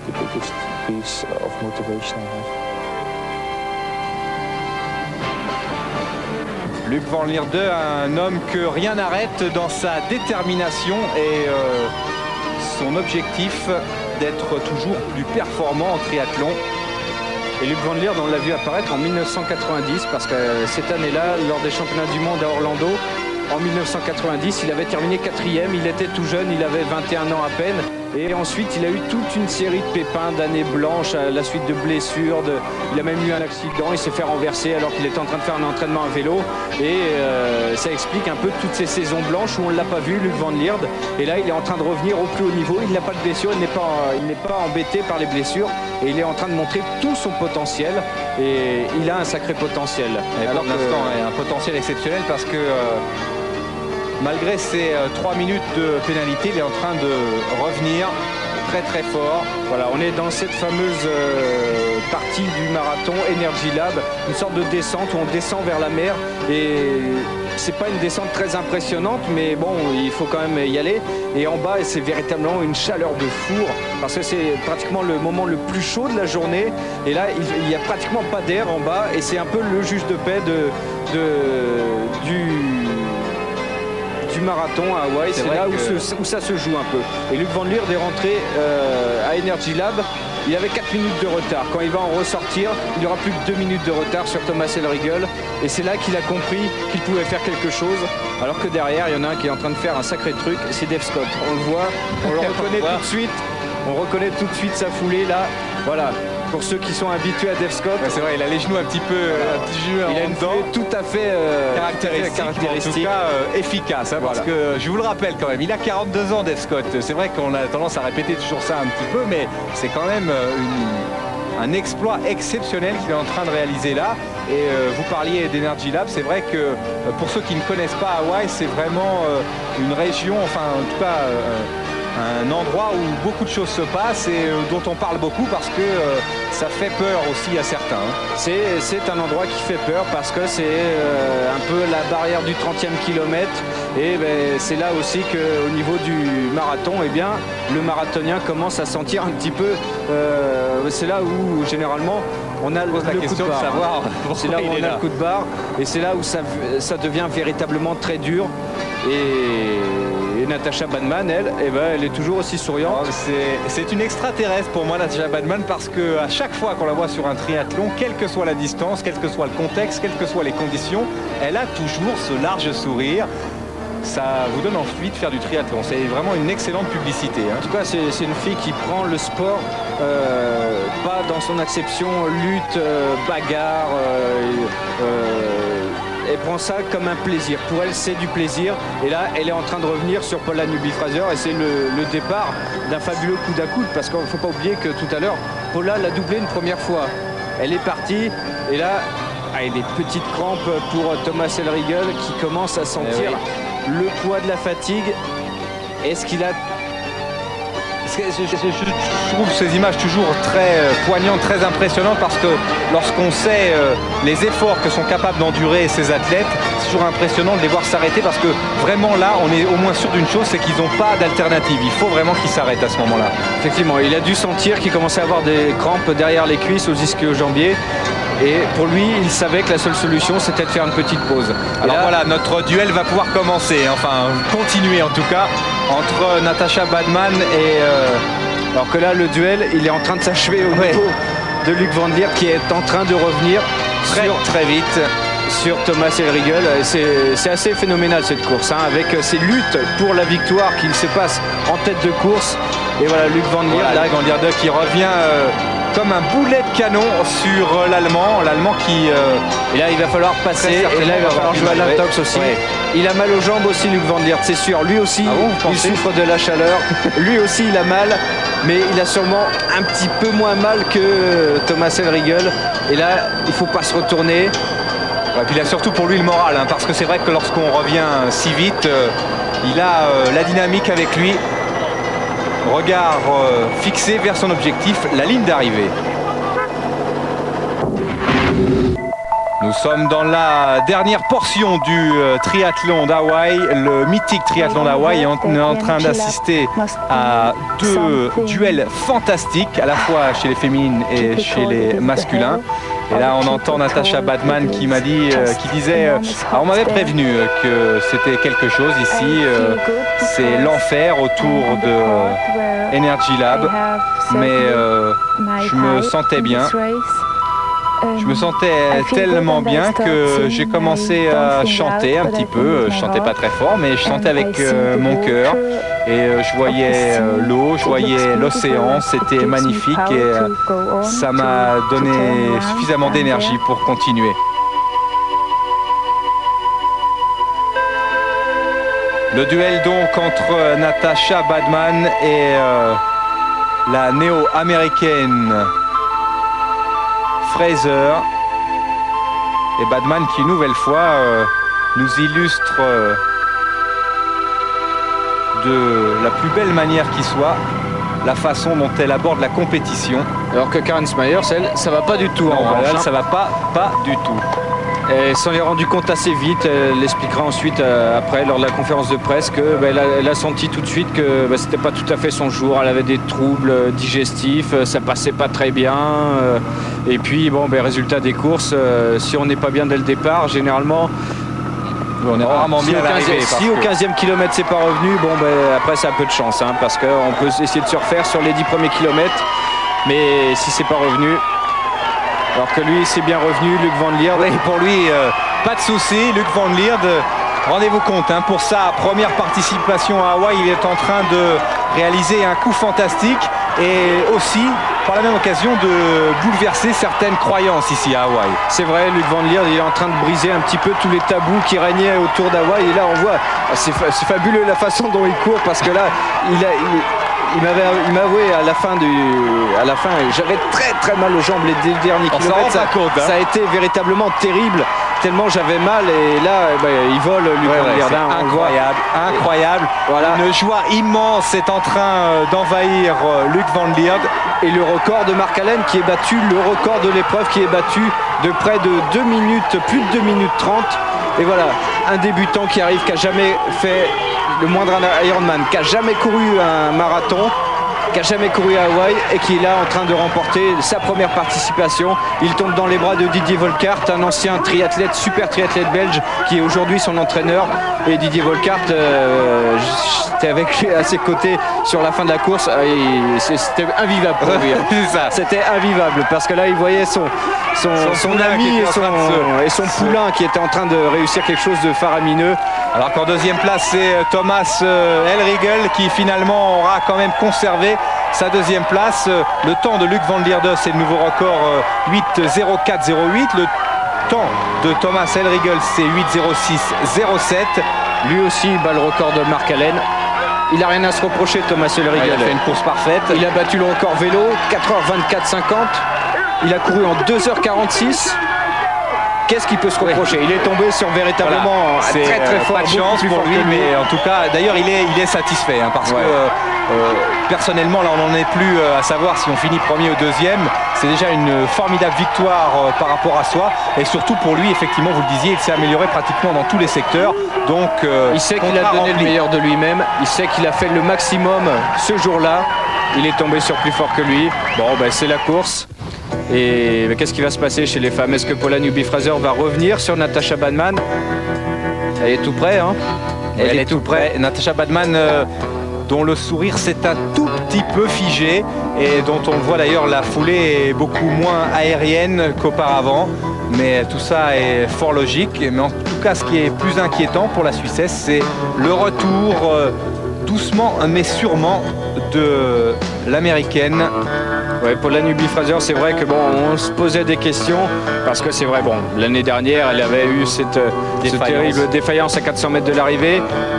Luc Van Lierde, un homme que rien n'arrête dans sa détermination et euh, son objectif d'être toujours plus performant en triathlon. Et Luc Van Lierde, on l'a vu apparaître en mille neuf cent quatre-vingt-dix parce que cette année-là, lors des championnats du monde à Orlando, en mille neuf cent quatre-vingt-dix, il avait terminé quatrième, il était tout jeune, il avait vingt et un ans à peine. Et ensuite, il a eu toute une série de pépins, d'années blanches, à la suite de blessures. De... Il a même eu un accident, il s'est fait renverser alors qu'il était en train de faire un entraînement à vélo. Et euh, ça explique un peu toutes ces saisons blanches où on ne l'a pas vu, Luc Van Lierde. Et là, il est en train de revenir au plus haut niveau. Il n'a pas de blessure, il n'est pas, il n'est pas embêté par les blessures. Et il est en train de montrer tout son potentiel. Et il a un sacré potentiel. Et alors pour l'instant, il a un potentiel exceptionnel parce que... Euh... malgré ces euh, trois minutes de pénalité, il est en train de revenir très très fort. Voilà, on est dans cette fameuse euh, partie du marathon Energy Lab, une sorte de descente où on descend vers la mer et c'est pas une descente très impressionnante, mais bon, il faut quand même y aller. Et en bas, c'est véritablement une chaleur de four parce que c'est pratiquement le moment le plus chaud de la journée. Et là, il n'y a pratiquement pas d'air en bas et c'est un peu le juge de paix de, de, du... du marathon à Hawaï, c'est là que... où, ce, où ça se joue un peu. Et Luc Van Lierde est rentré euh, à Energy Lab, il avait quatre minutes de retard. Quand il va en ressortir, il n'y aura plus que deux minutes de retard sur Thomas Elriegel. Et c'est là qu'il a compris qu'il pouvait faire quelque chose. Alors que derrière, il y en a un qui est en train de faire un sacré truc, c'est Dave Scott. On le voit, on le reconnaît tout de suite. On reconnaît tout de suite sa foulée là. Voilà. Pour ceux qui sont habitués à Dave Scott, ouais, c'est vrai, il a les genoux un petit peu, voilà. un petit genou il a une foulée tout à fait euh, caractéristique, caractéristique. En tout cas euh, efficace, hein, voilà. Parce que je vous le rappelle quand même, il a quarante-deux ans, Dave Scott. C'est vrai qu'on a tendance à répéter toujours ça un petit peu, mais c'est quand même une, un exploit exceptionnel qu'il est en train de réaliser là. Et euh, vous parliez d'Energy Lab, c'est vrai que euh, pour ceux qui ne connaissent pas Hawaï, c'est vraiment euh, une région, enfin en tout cas euh, un endroit où beaucoup de choses se passent et euh, dont on parle beaucoup parce que euh, ça fait peur aussi à certains. Hein. C'est un endroit qui fait peur parce que c'est euh, un peu la barrière du trentième kilomètre et ben, c'est là aussi qu'au niveau du marathon, eh bien, le marathonien commence à sentir un petit peu, euh, c'est là où généralement on a le, la le question coup de, de savoir. C'est là où on a là. le coup de barre et c'est là où ça, ça devient véritablement très dur. Et, et Natasha Badman, elle, eh ben, elle est toujours aussi souriante. Oh, c'est une extraterrestre pour moi, Natasha Badman, parce qu'à chaque fois qu'on la voit sur un triathlon, quelle que soit la distance, quel que soit le contexte, quelles que soient les conditions, elle a toujours ce large sourire. Ça vous donne envie de faire du triathlon. C'est vraiment une excellente publicité. Hein. En tout cas, c'est une fille qui prend le sport, euh, pas dans son acception lutte, euh, bagarre. Euh, euh, elle prend ça comme un plaisir. Pour elle, c'est du plaisir. Et là, elle est en train de revenir sur Paula Newby-Fraser. Et c'est le, le départ d'un fabuleux coup à coude. Parce qu'il ne faut pas oublier que tout à l'heure, Paula l'a doublé une première fois. Elle est partie. Et là, ah, il y a des petites crampes pour Thomas Elriegel qui commence à sentir eh oui. le poids de la fatigue. Est-ce qu'il a... Je, je, je trouve ces images toujours très euh, poignantes, très impressionnantes parce que lorsqu'on sait euh, les efforts que sont capables d'endurer ces athlètes, c'est toujours impressionnant de les voir s'arrêter parce que vraiment là, on est au moins sûr d'une chose, c'est qu'ils n'ont pas d'alternative. Il faut vraiment qu'ils s'arrêtent à ce moment-là. Effectivement, il a dû sentir qu'il commençait à avoir des crampes derrière les cuisses, aux ischio-jambiers. Et pour lui, il savait que la seule solution, c'était de faire une petite pause. Alors là, voilà, notre duel va pouvoir commencer, enfin continuer en tout cas, entre Natasha Badman et... Euh... Alors que là, le duel, il est en train de s'achever au ouais. niveau de Luc Van Lierde qui est en train de revenir très, sur... très vite. sur Thomas Elriegel. C'est assez phénoménal cette course, hein, avec ces luttes pour la victoire qui se passe en tête de course. Et voilà, Luc Van Lierde, voilà, Van Lierde qui revient euh, comme un boulet de canon sur euh, l'Allemand. L'Allemand qui... Euh, et là, il va falloir passer. Et là, il va falloir jouer à l'intox aussi. Ouais. Il a mal aux jambes aussi, Luc Van Lierde, c'est sûr. Lui aussi, ah bon, il souffre de la chaleur. Lui aussi, il a mal. Mais il a sûrement un petit peu moins mal que Thomas Elriegel. Et là, il ne faut pas se retourner. Ouais, puis il a surtout pour lui le moral, hein, parce que c'est vrai que lorsqu'on revient si vite, euh, il a euh, la dynamique avec lui. Regard euh, fixé vers son objectif, la ligne d'arrivée. Nous sommes dans la dernière portion du euh, triathlon d'Hawaï, le mythique triathlon d'Hawaï, et on est en train d'assister à deux duels fantastiques, à la fois chez les féminines et chez les masculins. Et là, on entend Natasha Badmann qui m'a dit, euh, qui disait, euh, alors on m'avait prévenu euh, que c'était quelque chose ici, euh, c'est l'enfer autour de euh, Energy Lab, mais euh, je me sentais bien. Je me sentais tellement bien que j'ai commencé à chanter un petit peu. Je chantais pas très fort, mais je chantais avec euh, mon cœur. Et euh, je voyais euh, l'eau, je voyais l'océan. C'était magnifique et euh, ça m'a donné suffisamment d'énergie pour continuer. Le duel donc entre Natasha Badmann et euh, la néo-américaine Fraser, et Badmann qui une nouvelle fois euh, nous illustre euh, de la plus belle manière qui soit la façon dont elle aborde la compétition. Alors que Karen Smyers, elle, ça va pas du tout. Non, en elle, ça va pas, pas du tout. Elle s'en est rendu compte assez vite. Elle l'expliquera ensuite euh, après lors de la conférence de presse que bah, elle, a, elle a senti tout de suite que bah, c'était pas tout à fait son jour. Elle avait des troubles digestifs, ça passait pas très bien. Euh, et puis bon, bah, résultat des courses, euh, si on n'est pas bien dès le départ, généralement. On est rarement si bien à l'arrivée. Si au quinzième kilomètre c'est pas revenu, bon ben après c'est un peu de chance, hein, parce qu'on peut essayer de se refaire sur les dix premiers kilomètres, mais si c'est pas revenu. Alors que lui, c'est bien revenu, Luc Van Lierde. Oui, pour lui, euh, pas de souci. Luc Van Lierde, rendez-vous compte, hein, pour sa première participation à Hawaï, il est en train de réaliser un coup fantastique et aussi, par la même occasion, de bouleverser certaines croyances ici à Hawaï. C'est vrai, Luc Van Lierde, il est en train de briser un petit peu tous les tabous qui régnaient autour d'Hawaï. Et là, on voit, c'est fa fabuleux la façon dont il court, parce que là, il a... Il... Il m'a avoué à la fin du, à la fin, j'avais très très mal aux jambes les deux derniers on kilomètres. Ça, compte, hein. Ça a été véritablement terrible, tellement j'avais mal. Et là, bah, il vole, Luc ouais, Van Lierde. Ouais, incroyable, incroyable. Voilà. Une joie immense est en train d'envahir Luc Van Lierde. Et le record de Mark Allen qui est battu, le record de l'épreuve qui est battu de près de deux minutes, plus de deux minutes trente. Et voilà, un débutant qui arrive, qui n'a jamais fait le moindre Ironman, qui n'a jamais couru un marathon, qui n'a jamais couru à Hawaï et qui est là en train de remporter sa première participation. Il tombe dans les bras de Didier Volkart, un ancien triathlète, super triathlète belge qui est aujourd'hui son entraîneur. Et Didier Volkart, euh, j'étais avec lui à ses côtés sur la fin de la course. C'était invivable pour lui. C'était invivable parce que là, il voyait son, son, son, son ami et son, et son poulain qui était en train de réussir quelque chose de faramineux. Alors qu'en deuxième place, c'est Thomas Elriegel qui finalement aura quand même conservé sa deuxième place. Le temps de Luc Van Lierde, c'est le nouveau record huit zéro quatre zéro huit. Le temps de Thomas Elriegel, c'est huit zéro six zéro sept. Lui aussi bat le record de Mark Allen. Il n'a rien à se reprocher, Thomas Elriegel. Ouais, il a fait une course parfaite. Il a battu le record vélo, quatre heures vingt-quatre cinquante. Il a couru en deux heures quarante-six. Qu'est-ce qu'il peut se reprocher? Il est tombé sur véritablement voilà. très très fort. Pas de chance pour lui, mais en tout cas, d'ailleurs, il est, il est satisfait hein, parce ouais. que euh, euh, personnellement, là, on n'en est plus euh, à savoir si on finit premier ou deuxième. C'est déjà une formidable victoire euh, par rapport à soi, et surtout pour lui, effectivement, vous le disiez, il s'est amélioré pratiquement dans tous les secteurs. Donc, euh, il sait qu'il a donné rempli. le meilleur de lui-même. Il sait qu'il a fait le maximum ce jour-là. Il est tombé sur plus fort que lui. Bon, ben, c'est la course. Et qu'est-ce qui va se passer chez les femmes? Est-ce que Paula Newby-Fraser va revenir sur Natasha Badmann? Elle est tout près, hein? Elle, Elle est, est tout près. près. Natasha Badmann, euh, dont le sourire s'est un tout petit peu figé et dont on voit d'ailleurs la foulée est beaucoup moins aérienne qu'auparavant. mais tout ça est fort logique. Mais en tout cas, ce qui est plus inquiétant pour la Suissesse, c'est le retour euh, doucement mais sûrement de l'américaine. Ouais, pour la Nubie Fraser, c'est vrai que bon, on se posait des questions parce que c'est vrai, bon, l'année dernière, elle avait eu cette, cette terrible défaillance à quatre cents mètres de l'arrivée.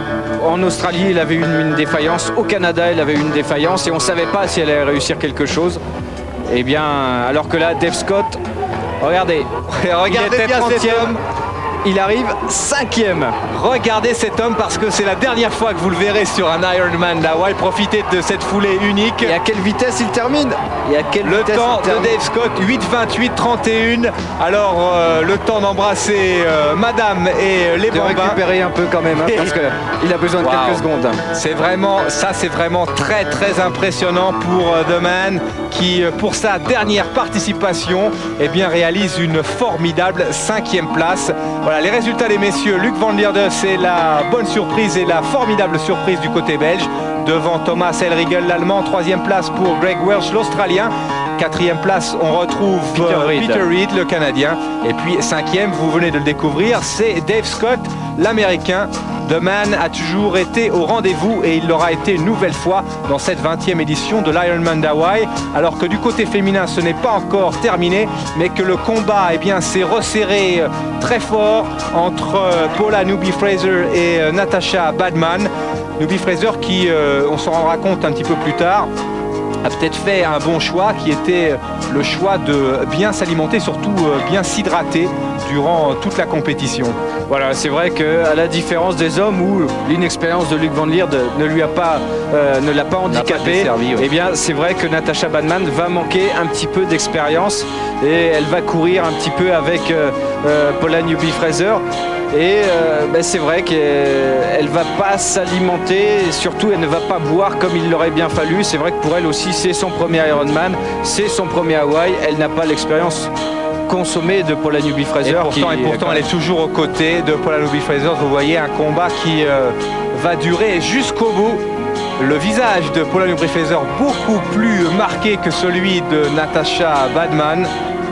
En Australie, elle avait eu une, une défaillance. Au Canada, elle avait eu une défaillance et on ne savait pas si elle allait réussir quelque chose. Eh bien, alors que là, Dave Scott, regardez, regardez bien cet homme. Il arrive cinquième. Regardez cet homme parce que c'est la dernière fois que vous le verrez sur un Ironman d'Hawaï. Profitez de cette foulée unique. Et à quelle vitesse il termine? Et à quelle Le vitesse temps il de Dave Scott, huit vingt-huit trente et un. Alors euh, le temps d'embrasser euh, Madame et les de bambins. récupérer un peu quand même, hein, parce qu'il a besoin de wow. quelques secondes. C'est vraiment, ça c'est vraiment très très impressionnant pour euh, The Man qui, pour sa dernière participation, eh bien, réalise une formidable cinquième place. Voilà les résultats des messieurs. Luc Van Lierde, c'est la bonne surprise et la formidable surprise du côté belge. Devant Thomas Elriegel, l'Allemand. Troisième place pour Greg Welch, l'Australien. Quatrième place, on retrouve Peter Reid. Peter Reid, le Canadien. Et puis cinquième, vous venez de le découvrir, c'est Dave Scott, l'Américain. The Man a toujours été au rendez-vous et il l'aura été une nouvelle fois dans cette vingtième édition de l'Ironman d'Hawaï. Alors que du côté féminin, ce n'est pas encore terminé, mais que le combat eh bien, s'est resserré très fort entre Paula Newby-Fraser et Natasha Badman. Newby-Fraser qui, euh, on s'en rendra compte un petit peu plus tard, a peut-être fait un bon choix qui était le choix de bien s'alimenter, surtout bien s'hydrater durant toute la compétition. Voilà, c'est vrai qu'à la différence des hommes où l'inexpérience de Luc Van Lierde ne lui a pas, euh, ne l'a pas handicapé, servi, oui. Eh bien c'est vrai que Natasha Badman va manquer un petit peu d'expérience et elle va courir un petit peu avec euh, euh, Paula Newby-Fraser. Et euh, ben c'est vrai qu'elle ne va pas s'alimenter et surtout elle ne va pas boire comme il l'aurait bien fallu. C'est vrai que pour elle aussi c'est son premier Ironman, c'est son premier Hawaï. Elle n'a pas l'expérience consommée de Paula Newby-Fraser. Et pourtant, qui, et pourtant elle est toujours aux côtés de Paula Newby-Fraser. Vous voyez un combat qui euh, va durer jusqu'au bout. Le visage de Paula Newby-Fraser beaucoup plus marqué que celui de Natasha Badman.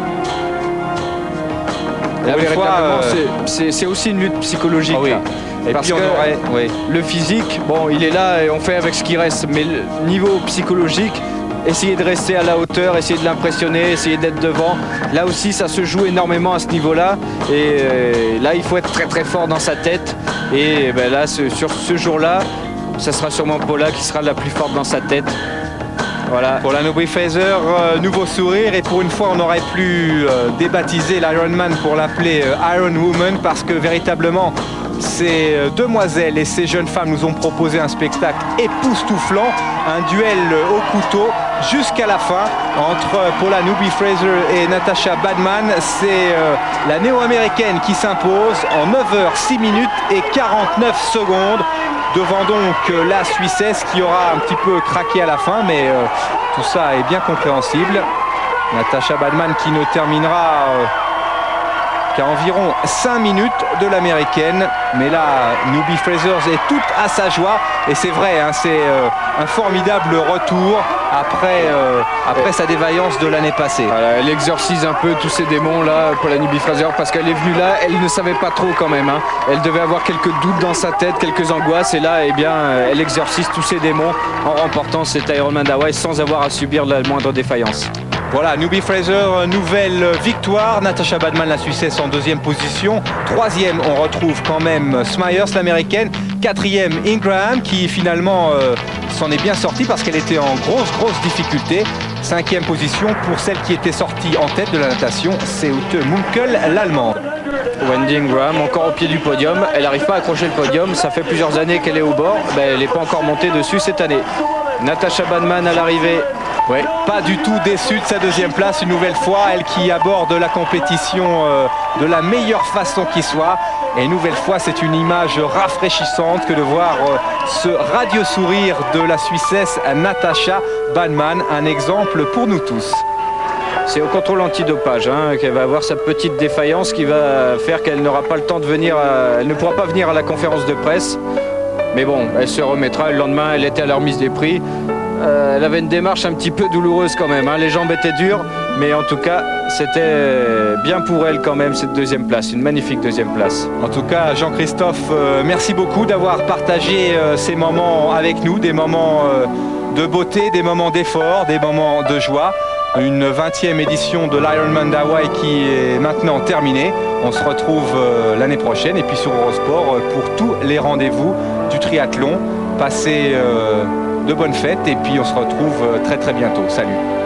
Là, véritablement, euh... c'est aussi une lutte psychologique. Ah oui. Et parce puis on que aurait, oui. le physique, bon, il est là et on fait avec ce qui reste. Mais le niveau psychologique, essayer de rester à la hauteur, essayer de l'impressionner, essayer d'être devant. Là aussi, ça se joue énormément à ce niveau-là. Et euh, là, il faut être très très fort dans sa tête. Et ben, là, ce, sur ce jour-là, ça sera sûrement Paula qui sera la plus forte dans sa tête. Voilà. Pour la Newby-Fraser, euh, nouveau sourire et pour une fois on aurait pu euh, débaptiser l'Ironman pour l'appeler euh, Iron Woman parce que véritablement ces euh, demoiselles et ces jeunes femmes nous ont proposé un spectacle époustouflant, un duel euh, au couteau jusqu'à la fin entre euh, Paula Newby-Fraser et Natasha Badman. C'est euh, la néo-américaine qui s'impose en neuf heures six minutes et quarante-neuf secondes. Devant donc la Suissesse qui aura un petit peu craqué à la fin, mais euh, tout ça est bien compréhensible. Natasha Badman qui ne terminera euh, qu'à environ cinq minutes de l'américaine. Mais là, Newby-Fraser est toute à sa joie. Et c'est vrai, hein, c'est euh, un formidable retour après, euh, après sa défaillance de l'année passée. Voilà, elle exorcise un peu tous ces démons là pour la Newby-Fraser parce qu'elle est venue là, elle ne savait pas trop quand même. Hein. Elle devait avoir quelques doutes dans sa tête, quelques angoisses. Et là, eh bien, elle exorcise tous ces démons en remportant cet Ironman d'Hawaï sans avoir à subir la moindre défaillance. Voilà, Newby-Fraser, nouvelle victoire. Natasha Badman, la Suissesse, en deuxième position. Troisième, on retrouve quand même Smyers, l'américaine. Quatrième, Ingraham, qui finalement euh, s'en est bien sortie parce qu'elle était en grosse, grosse difficulté. Cinquième position pour celle qui était sortie en tête de la natation, c'est Ute Munkel, l'Allemande. Wendy Ingraham, encore au pied du podium. Elle n'arrive pas à accrocher le podium. Ça fait plusieurs années qu'elle est au bord. Ben, elle n'est pas encore montée dessus cette année. Natasha Badman à l'arrivée. Oui, pas du tout déçue de sa deuxième place une nouvelle fois, elle qui aborde la compétition euh, de la meilleure façon qui soit. Et une nouvelle fois, c'est une image rafraîchissante que de voir euh, ce radieux sourire de la Suissesse Natasha Badman, un exemple pour nous tous. C'est au contrôle antidopage hein, qu'elle va avoir sa petite défaillance qui va faire qu'elle n'aura pas le temps de venir, à... elle ne pourra pas venir à la conférence de presse. Mais bon, elle se remettra. Le lendemain, elle était à la remise des prix. Euh, elle avait une démarche un petit peu douloureuse quand même. Hein. Les jambes étaient dures, mais en tout cas, c'était bien pour elle quand même cette deuxième place, une magnifique deuxième place. En tout cas, Jean-Christophe, euh, merci beaucoup d'avoir partagé euh, ces moments avec nous, des moments euh, de beauté, des moments d'effort, des moments de joie. Une vingtième édition de l'Ironman d'Hawaï qui est maintenant terminée. On se retrouve euh, l'année prochaine et puis sur Eurosport euh, pour tous les rendez-vous du triathlon. Passez euh, de bonnes fêtes et puis on se retrouve euh, très très bientôt. Salut.